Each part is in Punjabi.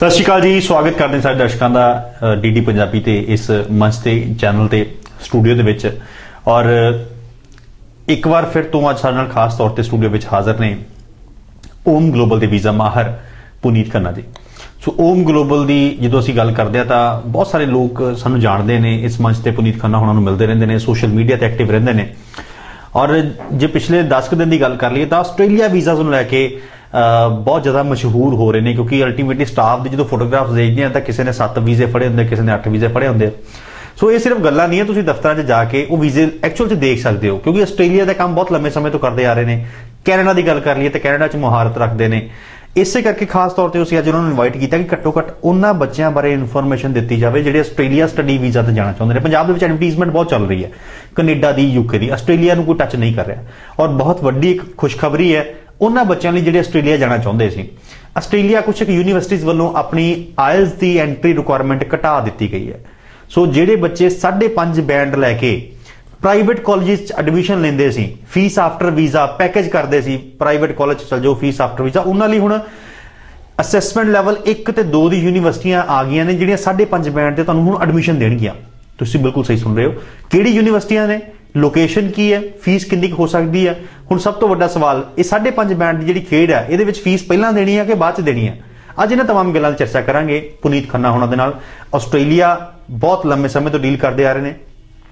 सत श्री अकाल जी, स्वागत करते हैं सारे दर्शकों का डी पंजाबी ते इस मंच ते चैनल ते स्टूडियो दे विच। और एक बार फिर तो अज साडे नाल खास तौर पर स्टूडियो में हाजिर ने ओम ग्लोबल के वीज़ा माहर पुनीत खन्ना जी। सो ओम ग्लोबल की जो असीं गल करते हैं तो बहुत सारे लोग सानू जानते हैं, इस मंच पर पुनीत खन्ना होना मिलते रहते हैं, सोशल मीडिया पर एक्टिव रहते हैं। और जो पिछले 10 दिन की गल कर लीए तो आस्ट्रेलिया वीज़ा को लैके बहुत ज़्यादा मशहूर हो रहे हैं, क्योंकि अल्टीमेटली स्टाफ की जो फोटोग्राफ्स देखते हैं तो किसी ने 7 वीज़े फड़े होंगे, किसी ने 8 वीज़े फड़े होंगे। सो ये सिर्फ गल्लां नहीं है, तुसीं दफ्तर च जाके वो वीज़े एक्चुअल च देख सकते हो, क्योंकि आस्ट्रेलिया का काम बहुत लंबे समय तो करते आ रहे हैं। कैनेडा की गल कर लीए तो कैनेडा च मुहारत रखते हैं, इस करके खास तौर पर उसी अज उन्होंने इनवाइट किया कि घट्टो घट्ट उन्होंने बच्चों बारे इन्फॉर्मेशन दी जाए जो आस्ट्रेलिया स्टडी वीज़ा तो जाना चाहते हैं। पंजाब में एडवरटाइजमेंट बहुत चल रही है कनेडा की, यूके की, आस्ट्रेलिया को कोई टच नहीं कर रहा। और बहुत वड्डी एक खुशखबरी है उन्होंने बच्चों लिए जो आस्ट्रेलिया जाना चाहते थे। आस्ट्रेलिया कुछ एक यूनीवर्सिटीज़ वालों अपनी आयल्स की एंट्री रिक्वायरमेंट घटा दी गई है। सो जेडे बच्चे 5.5 बैंड लैके प्राइवेट कॉलेज एडमिशन लेंदे सी, फीस आफ्टर वीज़ा पैकेज करते सी, प्राइवेट कॉलेज चल जाओ फीस आफ्टर वीज़ा, उन्होंने हुण असैसमेंट लैवल 1 ते 2 दी यूनीवर्सिटियां आ गई ने जिहड़ियां 5.5 बैंड ते तुहानूं हुण एडमिशन देणगियां। तुसीं बिल्कुल सही सुन रहे हो। किहड़ी यूनीवर्सिटियां ने, लोकेशन की है, फीस कितनी हो सकती है। हुण सब तो वड्डा सवाल ये 5.5 बैंड की जिहड़ी खेड है इहदे विच फीस पहलां देनी है कि बाद च देनी है। अज इन्हां तमाम गल्लां दी चर्चा करांगे पुनीत खन्ना होणां दे नाल। आस्ट्रेलिया बहुत लंबे समय तो डील करते आ रहे हैं।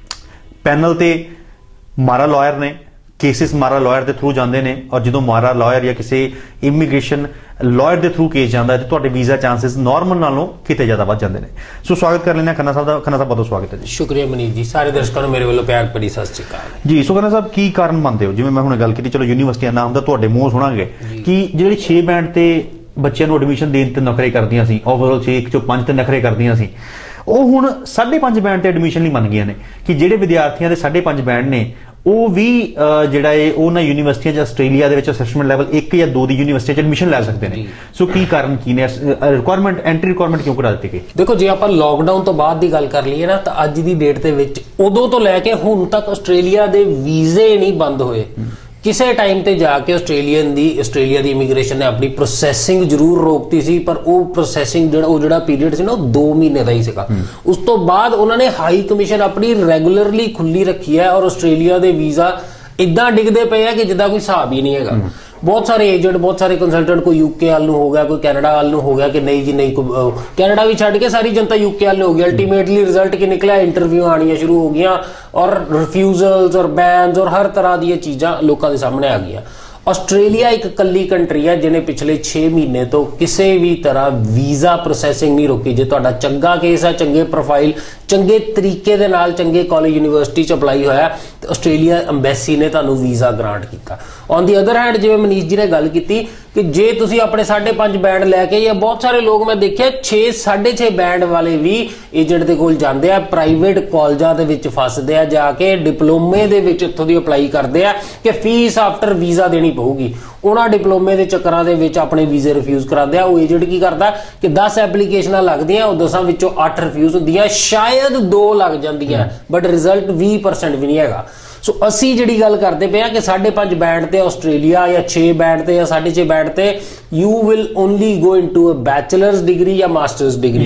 पैनल ते मारा लॉयर ने, केसिस मारा लॉयर के थ्रू जाते हैं, और जो मारा लॉयर या किसी इमीग्रेशन लॉयर के थ्रू केस जाता है तो तुहाडे वीज़ा चांसिस नॉर्मल नालों किते ज़्यादा वध जाते हैं। सो स्वागत कर लेना खन्ना साहब का। खन्ना साहब बहुत स्वागत है जी। शुक्रिया मनीष जी, सारे दर्शकों मेरे वालों प्यार भरी सत श्री अकाल जी। सो खन्ना साहब की कारण मानते हो, जिवें मैं हुणे गल की चलो यूनीवर्सिटियां नाम तो तुहाडे मूँह सुणांगे कि जिहड़े 6 बैंड ते बच्चों को एडमिशन देने ते नखरे करदियां सी, ओवरऑल 6 चों 5 ते नखरे करदियां सी, ਉਹ ਹੁਣ 5.5 ਬੈਂਡ ਤੇ ਐਡਮਿਸ਼ਨ ਲਈ ਮੰਨ ਗਈਆਂ ਨੇ ਕਿ ਜਿਹੜੇ ਵਿਦਿਆਰਥੀਆਂ ਦੇ 5.5 ਬੈਂਡ ਨੇ ਉਹ ਵੀ ਜਿਹੜਾ ਹੈ ਉਹਨਾਂ ਯੂਨੀਵਰਸਿਟੀਆਂ 'ਚ ਆਸਟ੍ਰੇਲੀਆ ਦੇ ਵਿੱਚ ਅਸੈਸਮੈਂਟ ਲੈਵਲ 1 ਜਾਂ 2 ਦੀ ਯੂਨੀਵਰਸਿਟੀ 'ਚ ਐਡਮਿਸ਼ਨ ਲੈ ਸਕਦੇ ਨੇ। ਸੋ ਕੀ ਕਾਰਨ ਕੀ ਨੇ, ਰਿਕੁਆਇਰਮੈਂਟ ਐਂਟਰੀ ਰਿਕੁਆਇਰਮੈਂਟ ਕਿਉਂ ਕਰਾ ਦਿੱਤੀ ਗਈ? ਦੇਖੋ, ਜੇ ਆਪਾਂ ਲੋਕਡਾਊਨ ਤੋਂ ਬਾਅਦ ਦੀ ਗੱਲ ਕਰ ਲਈਏ ਨਾ ਤਾਂ ਅੱਜ ਦੀ ਡੇਟ ਦੇ ਵਿੱਚ ਉਦੋਂ ਤੋਂ ਲੈ ਕੇ ਹੁਣ ਤੱਕ ਆਸਟ੍ਰੇਲੀਆ ਦੇ ਵੀਜ਼ੇ ਨਹੀਂ ਬੰਦ ਹੋਏ। किसी टाइम ते जाके आस्ट्रेलिया दी इमीग्रेशन ने अपनी प्रोसैसिंग जरूर रोकती सी, पर वो प्रोसैसिंग जो पीरियड सी ना 2 महीने का ही सीगा। उस तो बाद उन्होंने हाई कमीशन अपनी रेगुलरली खुली रखी है और आस्ट्रेलिया दे वीज़ा इदा डिगते पे है कि जिदा कोई हिसाब ही नहीं है। बहुत सारे एजेंट, बहुत सारे कंसल्टेंट, कोई यूके वाल हो गया, कोई कैनेडा वाल हो गया कि नहीं जी नहीं, कैनेडा भी छड़ के सारी जनता यूके वाल हो गई। अल्टीमेटली रिजल्ट की निकला, इंटरव्यू आनियां शुरू हो गई और रिफ्यूजल्स और बैन्स और हर तरह दी चीज़ां लोगों के सामने आ गई। आस्ट्रेलिया एक कली कंट्री है जिन्हें पिछले 6 महीने तो किसी भी तरह वीज़ा प्रोसैसिंग नहीं रोकी। जो तुहाडा चंगा केस है, चंगे प्रोफाइल, चंगे तरीके दे नाल चंगे कॉलेज यूनीवर्सिटी च अपलाई होया तो आस्ट्रेलिया अंबैसी ने तुहानूं वीज़ा ग्रांट किया। ऑन दी अदर हैंड जिवें मनीष जी ने गल की कि जे तुसीं अपने 5.5 बैंड लैके, या बहुत सारे लोग मैं देखे 6 6.5 बैंड वाले भी एजेंट दे कोल जांदे आ, प्राइवेट कॉलेजां दे विच फसदे आ, जाके डिप्लोमे दे विच इत्थों दी अप्लाई करदे आ कि फीस आफ्टर वीज़ा देनी पऊगी। उन्हां डिप्लोमे के चक्करां दे विच अपने वीज़े रिफ्यूज़ कराते हैं। वो एजेंट की करता कि 10 एप्लीकेशनां लगदियां, 10 विचों 8 रिफ्यूज़ होंदियां, शायद 2 लग जांदियां, बट रिजल्ट 20% भी नहीं हैगा। सो असी जिहड़ी गल करते पे कि 5.5 बैंड ते आस्ट्रेलिया या 6 बैंड ते या 6.5 बैंड ते you will only go into a bachelor's degree या मास्टर्स डिग्री।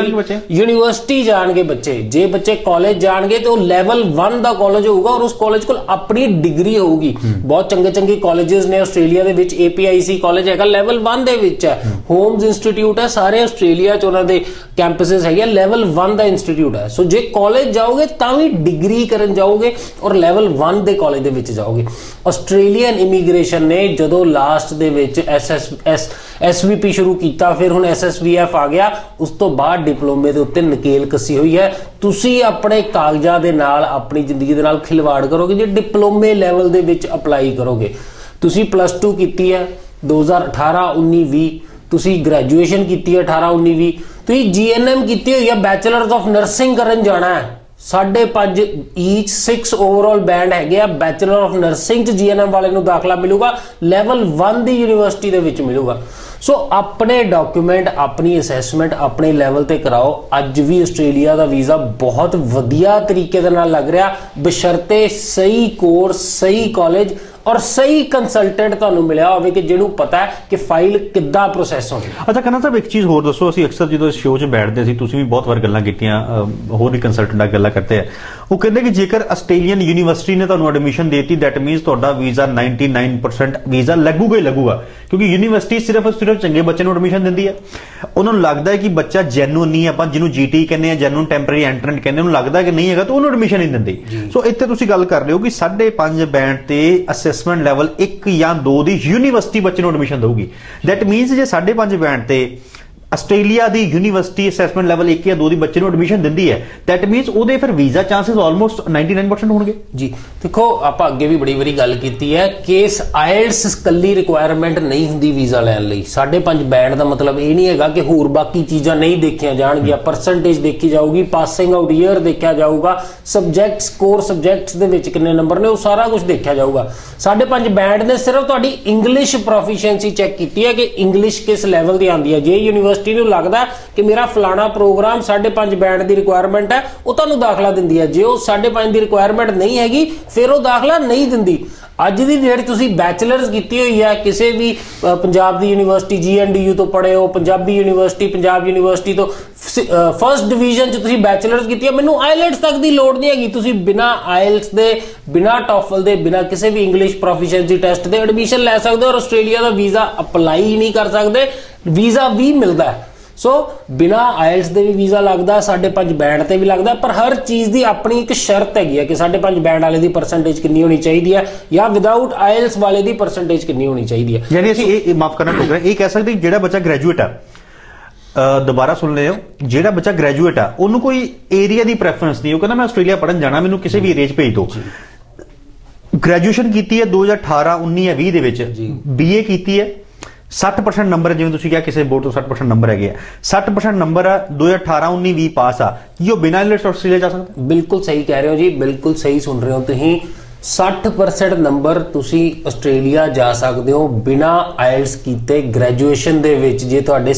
यूनीवर्सिटी जाणगे बच्चे, जे बच्चे कॉलेज जाणगे तो लैवल 1 का कॉलेज होगा और उस कॉलेज को अपनी डिग्री होगी। बहुत चंगे चंगे कॉलेजेस ने आस्ट्रेलिया दे विच, APIC कॉलेज है लैवल 1 दे विच है, होम्स इंस्टीट्यूट है, सारे आस्ट्रेलिया च उन्हां दे कैंपसेस है, लैवल 1 का इंस्टीट्यूट है। सो जे कॉलेज जाओगे तां भी डिग्री करन जाओगे और लैवल 1 दे कॉलेज दे विच जाओगे। आस्ट्रेलियन इमीग्रेशन ने जदों लास्ट दे विच SVP शुरू किया, फिर हुण SSVF आ गया, उस तो बाद डिप्लोमे दे उत्ते नकेल कसी हुई है। तुसी अपने कागजां दे नाल अपनी जिंदगी दे नाल खिलवाड़ करोगे जे डिप्लोमे लैवल दे विच अप्लाई करोगे। तुसी +2 कीती है 2018-19-20, तुसी ग्रैजुएशन कीती है 18-19-20, तुसी GNM कीती हुई है, बैचलर ऑफ नर्सिंग करन जाना है, 5.5 ईच 6 ओवरऑल बैंड है, बैचलर ऑफ नर्सिंग च GNM वाले नूं दाखला मिलूगा, लैवल 1 दी यूनीवर्सिटी दे विच मिलूगा। सो अपने डॉक्यूमेंट, अपनी असैसमेंट अपने लैवल ते कराओ। अज भी आस्ट्रेलिया का वीज़ा बहुत वधिया तरीके दे नाल लग रहा, बशर्ते सही कोर्स, सही कॉलेज ਔਰ ਸਹੀ ਕੰਸਲਟੈਂਟ ਤੁਹਾਨੂੰ ਮਿਲਿਆ ਹੋਵੇ ਕਿ ਜਿਹਨੂੰ ਪਤਾ ਹੈ ਕਿ ਫਾਈਲ ਕਿੱਦਾਂ ਪ੍ਰੋਸੈਸ ਹੋਣੀ। ਅੱਛਾ ਕਰਨਾ ਸਾਹਿਬ, ਇੱਕ ਚੀਜ਼ ਹੋਰ ਦੱਸੋ, ਅਸੀਂ ਅਕਸਰ ਜਦੋਂ ਇਸ ਸ਼ੋਅ 'ਚ ਬੈਠਦੇ ਸੀ, ਤੁਸੀਂ ਵੀ ਬਹੁਤ ਵਾਰ ਗੱਲਾਂ ਕੀਤੀਆਂ, ਹੋਰ ਵੀ ਕੰਸਲਟੈਂਟ ਨਾਲ ਗੱਲਾਂ ਕਰਦੇ ਆ, ਉਹ ਕਹਿੰਦੇ ਕਿ ਜੇਕਰ ਆਸਟ੍ਰੇਲੀਅਨ ਯੂਨੀਵਰਸਿਟੀ ਨੇ ਤੁਹਾਨੂੰ ਐਡਮਿਸ਼ਨ ਦੇਤੀ, ਦੈਟ ਮੀਨਸ ਤੁਹਾਡਾ ਵੀਜ਼ਾ 99% ਵੀਜ਼ਾ ਲੱਗੂਗਾ ਹੀ ਲੱਗੂਗਾ, ਕਿਉਂਕਿ ਯੂਨੀਵਰਸਿਟੀ ਸਿਰਫ ਚੰਗੇ ਬੱਚੇ ਨੂੰ ਐਡਮਿਸ਼ਨ ਦਿੰਦੀ ਹੈ। ਉਹਨਾਂ ਨੂੰ ਲੱਗਦਾ ਹੈ ਕਿ ਬੱਚਾ ਜੈਨੂਨ ਨਹੀਂ, ਆਪਾਂ ਜਿਹਨੂੰ ਜੀਟੀ ਕਹਿੰਦੇ ਆ, ਜੈਨੂਨ ਟੈਂਪਰੇਰੀ ਐਂਟਰੈਂਟ ਕਹਿੰਦੇ, ਉਹਨੂੰ ਲੱਗਦਾ ਕਿ ਨਹੀਂ ਹੈਗਾ ਤਾਂ ਉਹਨੂੰ ਐਡਮਿਸ਼ਨ ਨਹੀਂ ਦਿੰਦੀ। ਸੋ ਇੱਥੇ ਤੁਸੀਂ ਗੱਲ ਕਰ ਰਹੇ ਹੋ ਕਿ 5.5 ਬੈਂਡ ਤੇ ਅਸੈਸਮੈਂਟ ਲੈਵਲ 1 ਜਾਂ 2 ਦੀ ਯੂਨੀਵਰਸਿਟੀ ਬੱਚੇ ਨੂੰ ਐਡਮਿਸ਼ਨ ਦੇਊਗੀ। ਦੈਟ ਮੀਨਸ ਜੇ 5.5 ਬੈਂਡ ਤੇ ਆਸਟ੍ਰੇਲੀਆ ਦੀ ਯੂਨੀਵਰਸਿਟੀ ਅਸੈਸਮੈਂਟ ਲੈਵਲ 1 ਜਾਂ 2 ਦੀ ਬੱਚੇ ਨੂੰ ਐਡਮਿਸ਼ਨ ਦਿੰਦੀ ਹੈ, ਦੈਟ ਮੀਨਸ ਉਹਦੇ ਫਿਰ ਵੀਜ਼ਾ ਚਾਂਸਸ ਆਲਮੋਸਟ 99% ਹੋਣਗੇ। ਜੀ ਦੇਖੋ, ਆਪਾਂ ਅੱਗੇ ਵੀ ਬੜੀ ਵਾਰੀ ਗੱਲ ਕੀਤੀ ਹੈ ਕਿ ਆਇਲਟਸ ਕੱਲੀ ਰਿਕੁਆਇਰਮੈਂਟ ਨਹੀਂ ਹੁੰਦੀ ਵੀਜ਼ਾ ਲੈਣ ਲਈ। 5.5 ਬੈਂਡ ਦਾ ਮਤਲਬ ਇਹ ਨਹੀਂ ਹੈਗਾ ਕਿ ਹੋਰ ਬਾਕੀ ਚੀਜ਼ਾਂ ਨਹੀਂ ਦੇਖੀਆਂ ਜਾਣਗੀਆਂ। ਪਰਸੈਂਟੇਜ ਦੇਖੀ ਜਾਊਗੀ, ਪਾਸਿੰਗ ਆਊਟ ਈਅਰ ਦੇਖਿਆ ਜਾਊਗਾ, ਸਬਜੈਕਟਸ, ਕੋਰ ਸਬਜੈਕਟਸ ਦੇ ਵਿੱਚ ਕਿੰਨੇ ਨੰਬਰ ਨੇ, ਉਹ ਸਾਰਾ ਕੁਝ ਦੇਖਿਆ ਜਾਊਗਾ। 5.5 ਬੈਂਡ ਨੇ ਸਿਰਫ ਤੁਹਾਡੀ ਇੰਗਲਿਸ਼ ਪ੍ਰੋਫੀਸ਼ੀਐਂਸੀ ਚੈੱਕ ਕੀਤੀ ਹੈ ਕਿ ਇੰਗਲਿਸ਼ ਕਿਸ ਲੈਵਲ ਦੀ ਆਉਂਦੀ ਹੈ। ਜੇ ਯੂਨੀਵਰਸਿਟੀ ਨੂੰ ਲੱਗਦਾ ਕਿ ਮੇਰਾ ਫਲਾਣਾ ਪ੍ਰੋਗਰਾਮ 5.5 ਬੈਂਡ ਦੀ ਰਿਕੁਆਇਰਮੈਂਟ ਹੈ, ਉਹ ਤੁਹਾਨੂੰ ਦਾਖਲਾ ਦਿੰਦੀ ਹੈ। ਜੇ ਉਹ 5.5 ਦੀ ਰਿਕੁਆਇਰਮੈਂਟ ਨਹੀਂ ਹੈਗੀ, ਫਿਰ ਉਹ ਦਾਖਲਾ ਨਹੀਂ ਦਿੰਦੀ। ਅੱਜ ਦੀ ਡੇਟ ਤੁਸੀਂ ਬੈਚਲਰਸ ਕੀਤੀ ਹੋਈ ਹੈ ਕਿਸੇ ਵੀ ਪੰਜਾਬ ਦੀ ਯੂਨੀਵਰਸਿਟੀ, GNDU ਤੋਂ ਪੜ੍ਹੇ ਹੋ, ਪੰਜਾਬੀ ਯੂਨੀਵਰਸਿਟੀ, ਪੰਜਾਬ ਯੂਨੀਵਰਸਿਟੀ ਤੋਂ ਫਸਟ ਡਿਵੀਜ਼ਨ 'ਚ ਤੁਸੀਂ ਬੈਚਲਰਸ ਕੀਤੀ ਹੈ, ਮੈਨੂੰ ਆਇਲਟਸ ਤੱਕ ਦੀ ਲੋੜ ਨਹੀਂ ਹੈਗੀ। ਤੁਸੀਂ ਬਿਨਾਂ ਆਇਲਟਸ ਦੇ, ਬਿਨਾਂ ਟੋਫਲ ਦੇ, ਬਿਨਾਂ ਕਿਸੇ ਵੀ ਇੰਗਲਿਸ਼ ਪ੍ਰੋਫੀਸ਼ੀਐਂਸੀ ਟੈਸਟ ਦੇ ਐਡਮਿਸ਼ਨ ਲੈ ਸਕਦੇ ਹੋ ਔਰ ਆਸਟ੍ਰੇਲੀਆ ਦਾ ਵੀਜ਼ਾ ਅਪਲਾਈ ਨਹੀਂ ਕਰ ਸਕਦੇ, ਵੀਜ਼ਾ ਵੀ ਮਿਲਦਾ ਹੈ। ਸੋ ਬਿਨਾਂ ਆਇਲਟਸ ਦੇ ਵੀ ਵੀਜ਼ਾ ਲੱਗਦਾ, 5.5 ਬੈਂਡ ਤੇ ਵੀ ਲੱਗਦਾ, ਪਰ ਹਰ ਚੀਜ਼ ਦੀ ਆਪਣੀ ਇੱਕ ਸ਼ਰਤ ਹੈਗੀ ਹੈ ਕਿ 5.5 ਬੈਂਡ ਵਾਲੇ ਦੀ ਪਰਸੈਂਟੇਜ ਕਿੰਨੀ ਹੋਣੀ ਚਾਹੀਦੀ ਹੈ ਜਾਂ ਵਿਦਆਊਟ ਆਇਲਟਸ ਵਾਲੇ ਦੀ ਪਰਸੈਂਟੇਜ ਕਿੰਨੀ ਹੋਣੀ ਚਾਹੀਦੀ ਹੈ। ਯਾਨੀ ਅਸੀਂ ਇਹ ਮਾਫ ਕਰਨਾ ਟੋਕ ਰਹੇ, ਇਹ ਕਹਿ ਸਕਦੇ ਜਿਹੜਾ ਬੱਚਾ ਗ੍ਰੈਜੂਏਟ ਆ, ਦੁਬਾਰਾ ਸੁਣ ਲਿਓ, ਜਿਹੜਾ ਬੱਚਾ ਗ੍ਰੈਜੂਏਟ ਆ ਉਹਨੂੰ ਕੋਈ ਏਰੀਆ ਦੀ ਪ੍ਰੈਫਰੈਂਸ ਨਹੀਂ, ਉਹ ਕਹਿੰਦਾ ਮੈਂ ਆਸਟ੍ਰੇਲੀਆ ਪੜ੍ਹਨ ਜਾਣਾ, ਮੈਨੂੰ ਕਿਸੇ ਵੀ ਏਰੀਆ 'ਚ ਭੇਜ ਦਿਓ। ਗ੍ਰੈਜੂਏਸ਼ਨ ਕੀਤੀ ਹੈ 2018, 19 ਜਾਂ 20 ਦੇ ਵਿੱਚ, BA ਕੀਤੀ ਹੈ, 60% ਨੰਬਰ, ਜਿਵੇਂ ਤੁਸੀਂ ਕਿਹਾ ਕਿਸੇ ਬੋਰਡ ਤੋਂ 60% ਨੰਬਰ ਹੈਗੇ ਆ, 60% ਨੰਬਰ ਆ, 2018, 19, 20 ਪਾਸ ਆ, ਕੀ ਉਹ ਬਿਨਾਂ ਆਇਲਟਸ ਆਸਟ੍ਰੇਲੀਆ ਜਾ ਸਕਦਾ? ਬਿਲਕੁਲ ਸਹੀ ਕਹਿ ਰਹੇ ਹੋ ਜੀ, ਬਿਲਕੁਲ ਸਹੀ ਸੁਣ ਰਹੇ ਹੋ ਤੁਸੀਂ। 60% ਨੰਬਰ ਤੁਸੀਂ ਆਸਟ੍ਰੇਲੀਆ ਜਾ ਸਕਦੇ ਹੋ ਬਿਨਾਂ ਆਇਲਟਸ ਕੀਤੇ ਗ੍ਰੈਜੂਏਸ਼ਨ ਦੇ ਵਿੱਚ, ਜੇ ਤੁਹਾਡੇ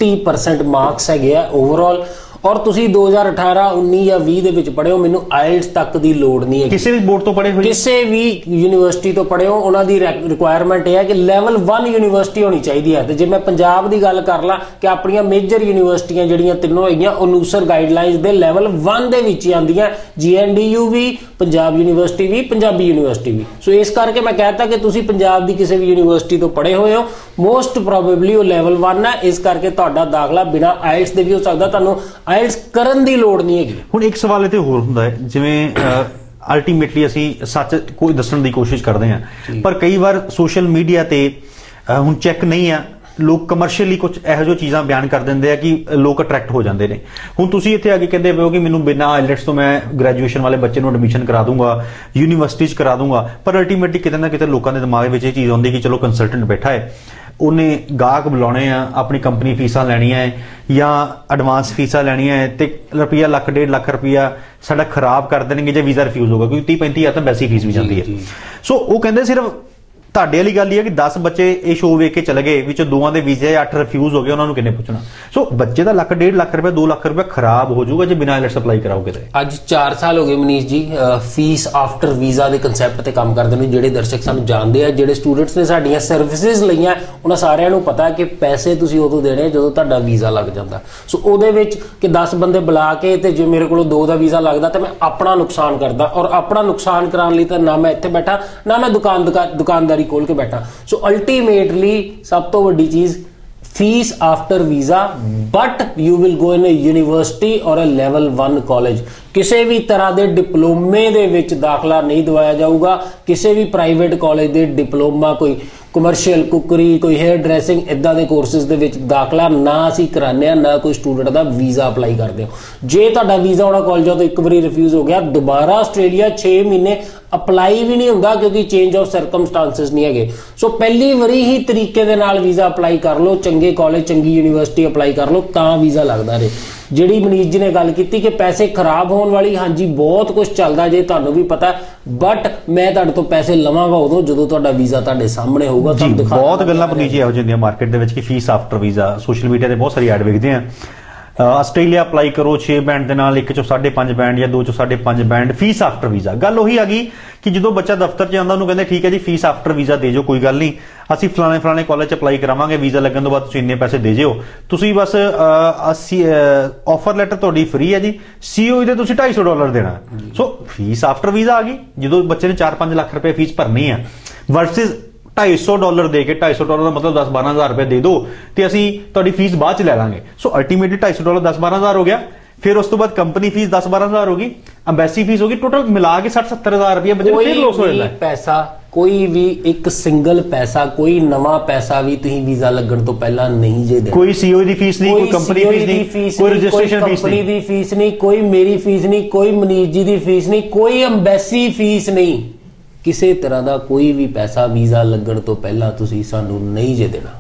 60% ਮਾਰਕਸ ਹੈਗੇ ਆ ਓਵਰਆਲ ਔਰ ਤੁਸੀਂ 2018, 19 ਜਾਂ 20 ਦੇ ਵਿੱਚ ਪੜ੍ਹੇ ਹੋ, ਮੈਨੂੰ ਆਇਲਟਸ ਤੱਕ ਦੀ ਲੋੜ ਨਹੀਂ ਹੈ। ਕਿਸੇ ਵੀ ਬੋਰਡ ਤੋਂ ਪੜ੍ਹੇ ਹੋਏ, ਕਿਸੇ ਵੀ ਯੂਨੀਵਰਸਿਟੀ ਤੋਂ ਪੜ੍ਹੇ ਹੋ, ਉਹਨਾਂ ਦੀ ਰਿਕੁਆਇਰਮੈਂਟ ਇਹ ਹੈ ਕਿ ਲੈਵਲ 1 ਯੂਨੀਵਰਸਿਟੀ ਹੋਣੀ ਚਾਹੀਦੀ ਹੈ। ਤੇ ਜੇ ਮੈਂ ਪੰਜਾਬ ਦੀ ਗੱਲ ਕਰ ਲਾਂ ਕਿ ਆਪਣੀਆਂ ਮੇਜਰ ਯੂਨੀਵਰਸਿਟੀਆਂ ਜਿਹੜੀਆਂ ਤਿੰਨੋਂ ਹੈਗੀਆਂ ਉਹ ਅਨੁਸਾਰ ਗਾਈਡਲਾਈਨਸ ਦੇ ਲੈਵਲ 1 ਦੇ ਵਿੱਚ ਹੀ ਆਉਂਦੀਆਂ, GNDU ਵੀ, ਪੰਜਾਬ ਯੂਨੀਵਰਸਿਟੀ ਵੀ, ਪੰਜਾਬੀ ਯੂਨੀਵਰਸਿਟੀ ਵੀ। ਸੋ ਇਸ ਕਰਕੇ ਮੈਂ ਕਹਿਤਾ ਕਿ ਤੁਸੀਂ ਪੰਜਾਬ ਦੀ ਕਿਸੇ ਵੀ ਯੂਨੀਵਰਸਿਟੀ ਤੋਂ ਪੜ੍ਹੇ ਹੋਏ ਹੋ, ਮੋਸਟ ਪ੍ਰੋਬੇਬਲੀ ਉਹ ਲੈਵਲ 1 ਹੈ, ਇਸ ਕਰਕੇ ਤੁਹਾਡਾ ਦਾਖਲਾ ਬਿਨਾਂ ਆਇਲਟਸ ਦੇ ਵੀ ਹੋ ਸਕਦਾ, ਤੁਹਾਨੂੰ ਆਇਲਟਸ ਕਰਨ ਦੀ ਲੋੜ ਨਹੀਂ ਹੈਗੀ। ਹੁਣ ਇੱਕ ਸਵਾਲ ਇਹ ਤੇ ਹੋਰ ਹੁੰਦਾ ਹੈ, ਜਿਵੇਂ ਅਲਟੀਮੇਟਲੀ ਅਸੀਂ ਸੱਚ ਕੋਈ ਦੱਸਣ ਦੀ ਕੋਸ਼ਿਸ਼ ਕਰਦੇ ਹਾਂ, ਪਰ ਕਈ ਵਾਰ ਸੋਸ਼ਲ ਮੀਡੀਆ ਤੇ ਹੁਣ ਚੈੱਕ ਨਹੀਂ ਆ, ਲੋਕ ਕਮਰਸ਼ੀਅਲੀ ਕੁਝ ਇਹੋ ਜਿਹੀ ਚੀਜ਼ਾਂ ਬਿਆਨ ਕਰ ਦਿੰਦੇ ਆ ਕਿ ਲੋਕ ਅਟਰੈਕਟ ਹੋ ਜਾਂਦੇ ਨੇ। ਹੁਣ ਤੁਸੀਂ ਇੱਥੇ ਆ ਕੇ ਕਹਿੰਦੇ ਪਏ ਹੋ ਕਿ ਮੈਨੂੰ ਬਿਨਾਂ ਆਇਲਟਸ ਤੋਂ ਮੈਂ ਗ੍ਰੈਜੂਏਸ਼ਨ ਵਾਲੇ ਬੱਚੇ ਨੂੰ ਐਡਮਿਸ਼ਨ ਕਰਾ ਦੂੰਗਾ, ਯੂਨੀਵਰਸਿਟੀ 'ਚ ਕਰਾ ਦੂੰਗਾ, ਪਰ ਅਲਟੀਮੇਟਲੀ ਕਿਤੇ ਨਾ ਕਿਤੇ ਲੋਕਾਂ ਦੇ ਦਿਮਾਗ ਵਿੱਚ ਇਹ ਚੀਜ਼ ਆਉਂਦੀ ਕਿ ਚਲੋ ਕੰਸਲਟੈਂਟ ਬੈਠਾ ਹੈ, ਉਹਨੇ ਗਾਹਕ ਬੁਲਾਉਣੇ ਆ, ਆਪਣੀ ਕੰਪਨੀ ਫੀਸਾਂ ਲੈਣੀਆਂ ਹੈ ਜਾਂ ਐਡਵਾਂਸ ਫੀਸਾਂ ਲੈਣੀਆਂ ਹੈ, ਤੇ ਰੁਪਈਆ ਲੱਖ, 1.5 ਲੱਖ ਰੁਪਈਆ ਸਾਡਾ ਖਰਾਬ ਕਰ ਦੇਣਗੇ ਜੇ ਵੀਜ਼ਾ ਰਿਫਿਊਜ਼ ਹੋਗਾ, ਕਿਉਂਕਿ 30-35 ਹਜ਼ਾਰ ਤਾਂ ਵੈਸੇ ਫੀਸ ਵੀ ਜਾਂਦੀ ਹੈ। ਸੋ ਉਹ ਕਹਿੰਦੇ ਸਿਰਫ ਤੁਹਾਡੇ ਵਾਲੀ ਗੱਲ ਹੀ ਹੈ ਕਿ 10 ਬੱਚੇ ਇਹ ਸ਼ੋਅ ਵੇਖ ਕੇ ਚਲੇ ਗਏ, ਵਿੱਚੋਂ 2 ਦੇ ਵੀਜ਼ੇ 8 ਰਿਫਿਊਜ਼ ਹੋ ਗਏ, ਉਹਨਾਂ ਨੂੰ ਕਿੰਨੇ ਪੁੱਛਣਾ? ਸੋ ਬੱਚੇ ਦਾ ਲੱਖ, 1.5 ਲੱਖ ਰੁਪਏ, 2 ਲੱਖ ਰੁਪਏ ਖਰਾਬ ਹੋ ਜਾਊਗਾ ਜੇ ਬਿਨਾਂ ਆਇਲਟਸ ਅਪਲਾਈ ਕਰਾਓਗੇ। ਤੇ ਅੱਜ 4 ਸਾਲ ਹੋ ਗਏ Manish ji fees after visa ਦੇ ਕਨਸੈਪਟ ਤੇ ਕੰਮ ਕਰਦੇ ਨੇ। ਜਿਹੜੇ ਦਰਸ਼ਕ ਸਾਨੂੰ ਜਾਣਦੇ ਆ, ਜਿਹੜੇ ਸਟੂਡੈਂਟਸ ਨੇ ਸਾਡੀਆਂ ਸਰਵਿਸਿਜ਼ ਲਈਆਂ, ਉਹਨਾਂ ਸਾਰਿਆਂ ਨੂੰ ਪਤਾ ਕਿ ਪੈਸੇ ਤੁਸੀਂ ਉਦੋਂ ਦੇਣੇ ਜਦੋਂ ਤੁਹਾਡਾ ਵੀਜ਼ਾ ਲੱਗ ਜਾਂਦਾ। ਸੋ ਉਹਦੇ ਵਿੱਚ ਕਿ 10 ਬੰਦੇ ਬੁਲਾ ਕੇ ਤੇ ਜੇ ਮੇਰੇ ਕੋਲੋਂ 2 ਦਾ ਵੀਜ਼ਾ ਲੱਗਦਾ ਤਾਂ ਮੈਂ ਆਪਣਾ ਨੁਕਸਾਨ ਕਰਦਾ, ਔਰ ਆਪਣਾ ਨੁਕਸਾਨ ਕਰਾਉਣ ਲਈ ਤਾਂ ਨਾ ਮੈਂ ਇੱਥੇ ਬੈਠਾ, ਨਾ ਮੈਂ ਦੁਕਾਨਦਾਰੀ ਖੋਲ ਕੇ ਬੈਠਾ। ਸੋ ਅਲਟੀਮੇਟਲੀ ਸਭ ਤੋਂ ਵੱਡੀ ਚੀਜ਼ fees after visa, but you will go in a university or a level 1 college। ਕਿਸੇ ਵੀ ਤਰ੍ਹਾਂ ਦੇ ਡਿਪਲੋਮੇ ਦੇ ਵਿੱਚ ਦਾਖਲਾ ਨਹੀਂ ਦਵਾਇਆ ਜਾਊਗਾ, ਕਿਸੇ ਵੀ ਪ੍ਰਾਈਵੇਟ ਕਾਲਜ ਦੇ ਡਿਪਲੋਮਾ, ਕੋਈ ਕਮਰਸ਼ੀਅਲ ਕੁਕਰੀ, ਕੋਈ ਹੇਅਰ ਡਰੈਸਿੰਗ, ਇਦਾਂ ਦੇ ਕੋਰਸਿਸ ਦੇ ਵਿੱਚ ਦਾਖਲਾ ਨਾ ਅਸੀਂ ਕਰਾਉਂਦੇ ਹਾਂ, ਨਾ ਕੋਈ ਸਟੂਡੈਂਟ ਦਾ ਵੀਜ਼ਾ ਅਪਲਾਈ ਕਰਦੇ ਹੋ। ਜੇ ਤੁਹਾਡਾ ਵੀਜ਼ਾ ਉਹਨਾਂ ਕਾਲਜਾਂ ਤੋਂ ਇੱਕ ਵਾਰੀ ਰਿਫਿਊਜ਼ ਹੋ ਗਿਆ, ਦੁਬਾਰਾ ਆਸਟ੍ਰੇਲੀਆ 6 ਮਹੀਨੇ ਅਪਲਾਈ ਵੀ ਨਹੀਂ ਹੁੰਦਾ, ਕਿਉਂਕਿ ਚੇਂਜ ਆਫ ਸਰਕਮਸਟੈਂਸਸ ਨਹੀਂ ਹੈਗੇ। ਸੋ ਪਹਿਲੀ ਵਾਰੀ ਹੀ ਤਰੀਕੇ ਦੇ ਨਾਲ ਵੀਜ਼ਾ ਅਪਲਾਈ ਕਰ ਲਓ, ਚੰਗੇ ਕਾਲਜ, ਚੰਗੀ ਯੂਨੀਵਰਸਿਟੀ ਅਪਲਾਈ ਕਰ ਲਓ, ਤਾਂ ਵੀਜ਼ਾ ਲੱਗਦਾ ਰਹੇ। ਜਿਹੜੀ ਮਨੀਸ਼ ਜੀ ਨੇ ਗੱਲ ਕੀਤੀ ਕਿ ਪੈਸੇ ਖਰਾਬ ਹੋਣ ਵਾਲੀ, ਹਾਂਜੀ ਬਹੁਤ ਕੁਝ ਚੱਲਦਾ ਜੇ ਤੁਹਾਨੂੰ ਵੀ ਪਤਾ, ਬਟ ਮੈਂ ਤੁਹਾਡੇ ਤੋਂ ਪੈਸੇ ਲਵਾਂਗਾ ਉਦੋਂ ਜਦੋਂ ਤੁਹਾਡਾ ਵੀਜ਼ਾ ਤੁਹਾਡੇ ਸਾਹਮਣੇ ਹੋਊਗਾ। ਤੁਹਾਨੂੰ ਦਿਖਾ ਬਹੁਤ ਗੱਲਾਂ ਮਨੀਸ਼ ਜੀ ਇਹੋ ਜਿਹੀਆਂ ਮਾਰਕੀਟ ਦੇ ਵਿੱਚ ਕਿ fees after visa, social media ਤੇ ਬਹੁਤ ਸਾਰੀ ਐਡ ਵੇਖਦੇ ਆ। ਆਸਟ੍ਰੇਲੀਆ ਅਪਲਾਈ ਕਰੋ 6 ਬੈਂਡ ਦੇ ਨਾਲ, 1 ਚੋਂ 5.5 ਬੈਂਡ ਜਾਂ 2 ਚੋਂ 5.5 ਬੈਂਡ, ਫੀਸ ਆਫਟਰ ਵੀਜ਼ਾ। ਗੱਲ ਉਹੀ ਆ ਗਈ ਕਿ ਜਦੋਂ ਬੱਚਾ ਦਫ਼ਤਰ 'ਚ ਆਉਂਦਾ ਉਹਨੂੰ ਕਹਿੰਦੇ ਠੀਕ ਹੈ ਜੀ ਫੀਸ ਆਫਟਰ ਵੀਜ਼ਾ ਦੇ ਜਾਓ, ਕੋਈ ਗੱਲ ਨਹੀਂ, ਅਸੀਂ ਫਲਾਣੇ ਕਾਲਜ 'ਚ ਅਪਲਾਈ ਕਰਾਵਾਂਗੇ, ਵੀਜ਼ਾ ਲੱਗਣ ਤੋਂ ਬਾਅਦ ਤੁਸੀਂ ਇੰਨੇ ਪੈਸੇ ਦੇ ਜਿਓ, ਤੁਸੀਂ ਬਸ ਆਫਰ ਲੈਟਰ ਤੁਹਾਡੀ ਫ੍ਰੀ ਹੈ ਜੀ, COE ਦੇ ਤੁਸੀਂ $250 ਦੇਣਾ। ਸੋ ਫੀਸ ਆਫਟਰ ਵੀਜ਼ਾ ਆ ਗਈ ਜਦੋਂ ਬੱਚੇ ਨੇ 4-5 ਲੱਖ ਰੁਪਏ ਫੀਸ ਭਰਨੀ ਆ, ਵਰਸਿਸ $250 ਦੇ ਕੇ, $250 ਦਾ ਮਤਲਬ 10-12 ਹਜ਼ਾਰ ਰੁਪਏ ਦੇ ਦਿਓ ਤੇ ਅਸੀਂ ਤੁਹਾਡੀ ਫੀਸ ਬਾਅਦ ਚ ਲੈ ਲਾਂਗੇ। ਸੋ ਅਲਟੀਮੇਟਲੀ $250 10-12 ਹਜ਼ਾਰ ਹੋ ਗਿਆ। ਫਿਰ ਉਸ ਤੋਂ ਬਾਅਦ ਕੰਪਨੀ ਫੀਸ 10-12 ਹਜ਼ਾਰ ਹੋ ਗਈ, ਅੰਬੈਸੀ ਫੀਸ ਹੋ ਗਈ, ਟੋਟਲ ਮਿਲਾ ਕੇ 60-70 ਹਜ਼ਾਰ ਰੁਪਏ ਬੱਚੇ ਨੂੰ ਫਿਰ ਲੋਸ ਹੋ ਜਾਂਦਾ ਹੈ। ਪੈਸਾ ਕੋਈ ਵੀ ਇੱਕ ਸਿੰਗਲ ਪੈਸਾ, ਕੋਈ ਨਵਾਂ ਪੈਸਾ ਵੀ ਤੁਸੀਂ ਵੀਜ਼ਾ ਲੱਗਣ ਤੋਂ ਪਹਿਲਾਂ ਨਹੀਂ ਜੇ ਦੇਣਾ। ਕੋਈ COE ਦੀ ਫੀਸ ਨਹੀਂ, ਕੋਈ ਕੰਪਨੀ ਫੀਸ ਨਹੀਂ, ਕੋਈ ਰਜਿਸਟ੍ਰੇਸ਼ਨ ਫੀਸ ਨਹੀਂ, ਕੰਪਨੀ ਦੀ ਫੀਸ ਨਹੀਂ, ਕੋਈ ਮੇਰੀ ਫੀਸ ਨਹੀਂ, ਕੋਈ ਮਨੀਸ਼ ਜੀ ਦੀ ਫੀਸ ਨਹੀਂ, ਕੋਈ ਅੰਬੈਸੀ ਫੀਸ ਨਹੀਂ, ਕਿਸੇ ਤਰ੍ਹਾਂ ਦਾ ਕੋਈ ਵੀ ਪੈਸਾ ਵੀਜ਼ਾ ਲੱਗਣ ਤੋਂ ਪਹਿਲਾਂ ਤੁਸੀਂ ਸਾਨੂੰ ਨਹੀਂ ਜੇ ਦੇਣਾ।